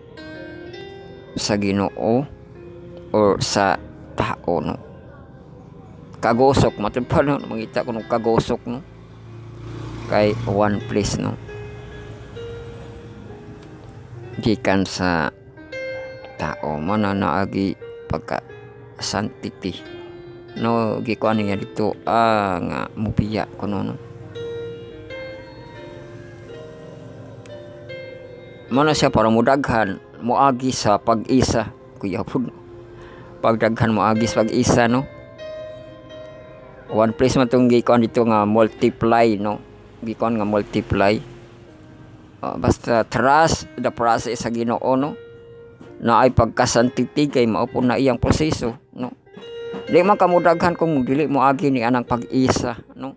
sa Ginoo or sa tao, no, kagosok matod pa, no, mangita ko ng kagosok, no, kay one place, no, gikan sa tao mana naagi pagka sanctity, no, gikuan niya dito ah, nga mubiya kuno, no, mana siya para mudaghan moagi sa pag-isa kuya pud pagdaghan moagi sa pag-isa, no, one place man tong gikuan dito nga multiply, no, gikuan nga multiply Uh, basta trust the process sa Ginoo, no, na ay pagkasantitig kay mao po na iyang proseso, no. Di man kamudaghan kung dili mo agi ni anang pag-isa, no.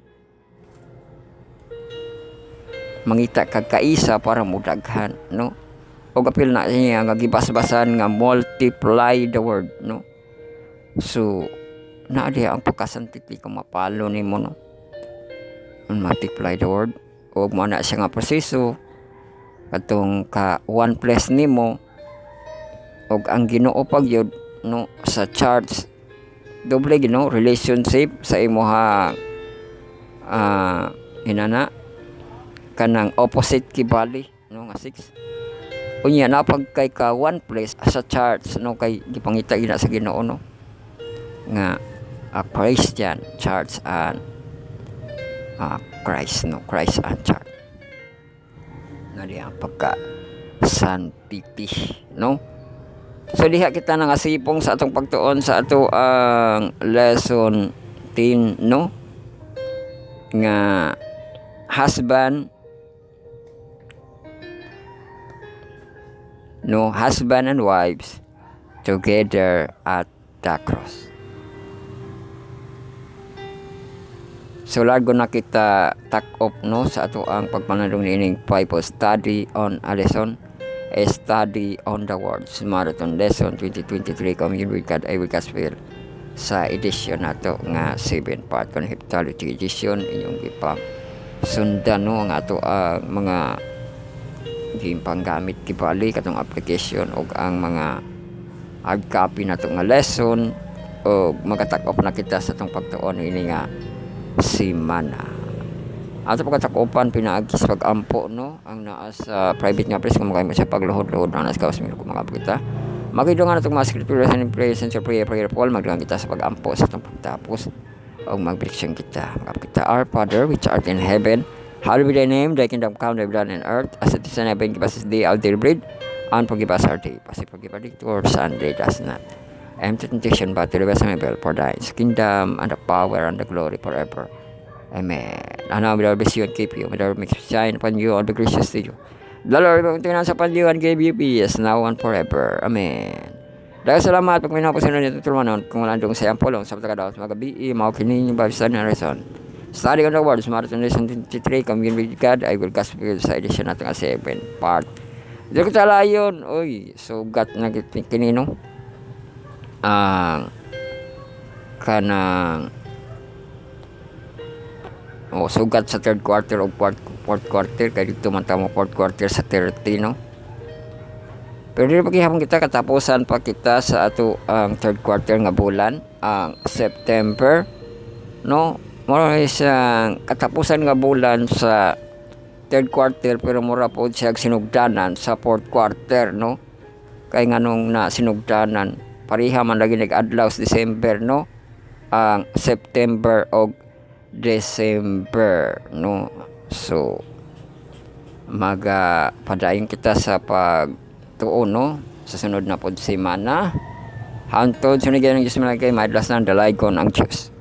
Mangita kag kaisa para mudaghan, no. O kapil na niya nga gibasbasan nga multiply the word, no. So naa diha ang pagkasantitig kung mapalo nimo, no. Multiply the word o mo na siya nga proseso katong ka one plus nimo og ang Ginoo pagyud, no, sa charts doble Ginoo relationship sa imuha ah uh, inana kanang opposite kibali, no, nga six unya na pag kay ka one plus sa charts, no, kay gipangita gina sa Ginoo, no, nga a Christian charts and uh, Christ, no, Christ and chart na diya pagka sanctity, no. So diha kita na nga sipong sa atong pagtuon sa ato ang lesson ten, no, nga husband, no, husband and wives together at the cross. So largo na kita tak up, no, sa ato ang pagpanadong nining Bible study on a lesson, a study on the words marathon lesson twenty twenty-three commune with God I will gospel sa edition nato nga seven part conceptuality edition inyong gipang sundan, no, ang ato ang mga gimpang gamit kibali katong application og ang mga hard copy nato nga lesson o magatak up na kita sa atong pagtuon ini nga simana. Ato pagkatakupan pinaagis pag-ampo, no, ang naa sa private nga press kung makay mo siya pagluhod-luhod na nas kawas milo kung mga kita magidungan natong mga scripture and prayer and prayer prayer Paul magdungan kita sa pag-ampo sa itong pagtapos o mag-briksyon kita magkita. Our Father which art in heaven, hallowed be thy name, thy kingdom come, thy will be done in earth as it is in heaven. Give us this day our daily bread and forgive us our day as we forgive our debtors and lead us not into temptation but deliver us from evil, for thine is the kingdom and the power and the glory forever. Amen. And now may the Lord bless you and keep you. May the Lord make his shine upon you and be gracious to you. The Lord will tingnan sa panyo and give you peace now and forever. Amen. Dahil salamat pag may napasunod nito tulmanon kung wala dong sayang polong sa pagkakadaw sa mga gabi mga kinin yung Bible study and reason. Study on the words marathon lesson twenty-three commune with God I will gospel sa edition natin nga seven part. Dito ko talayon. Uy, sugat na kinino. Ang uh, kanang oh, sugat sa third quarter o fourth, fourth quarter kaya dito man tamo fourth quarter sa thirty, no. Pero dito paghihapon kita katapusan pa kita sa ato ang third quarter nga bulan ang September, no. Mura isang katapusan nga bulan sa third quarter pero mura po siya sinugdanan sa fourth quarter, no. Kay nganong na sinugdanan pariha man lagi nag-adlaw sa December, no, ang September o December, no. So maga padayon kita sa pagtuon, no, sa sunod na pod semana hantod sunod ng Diyos malagay maadlas na dalaygon ang Diyos.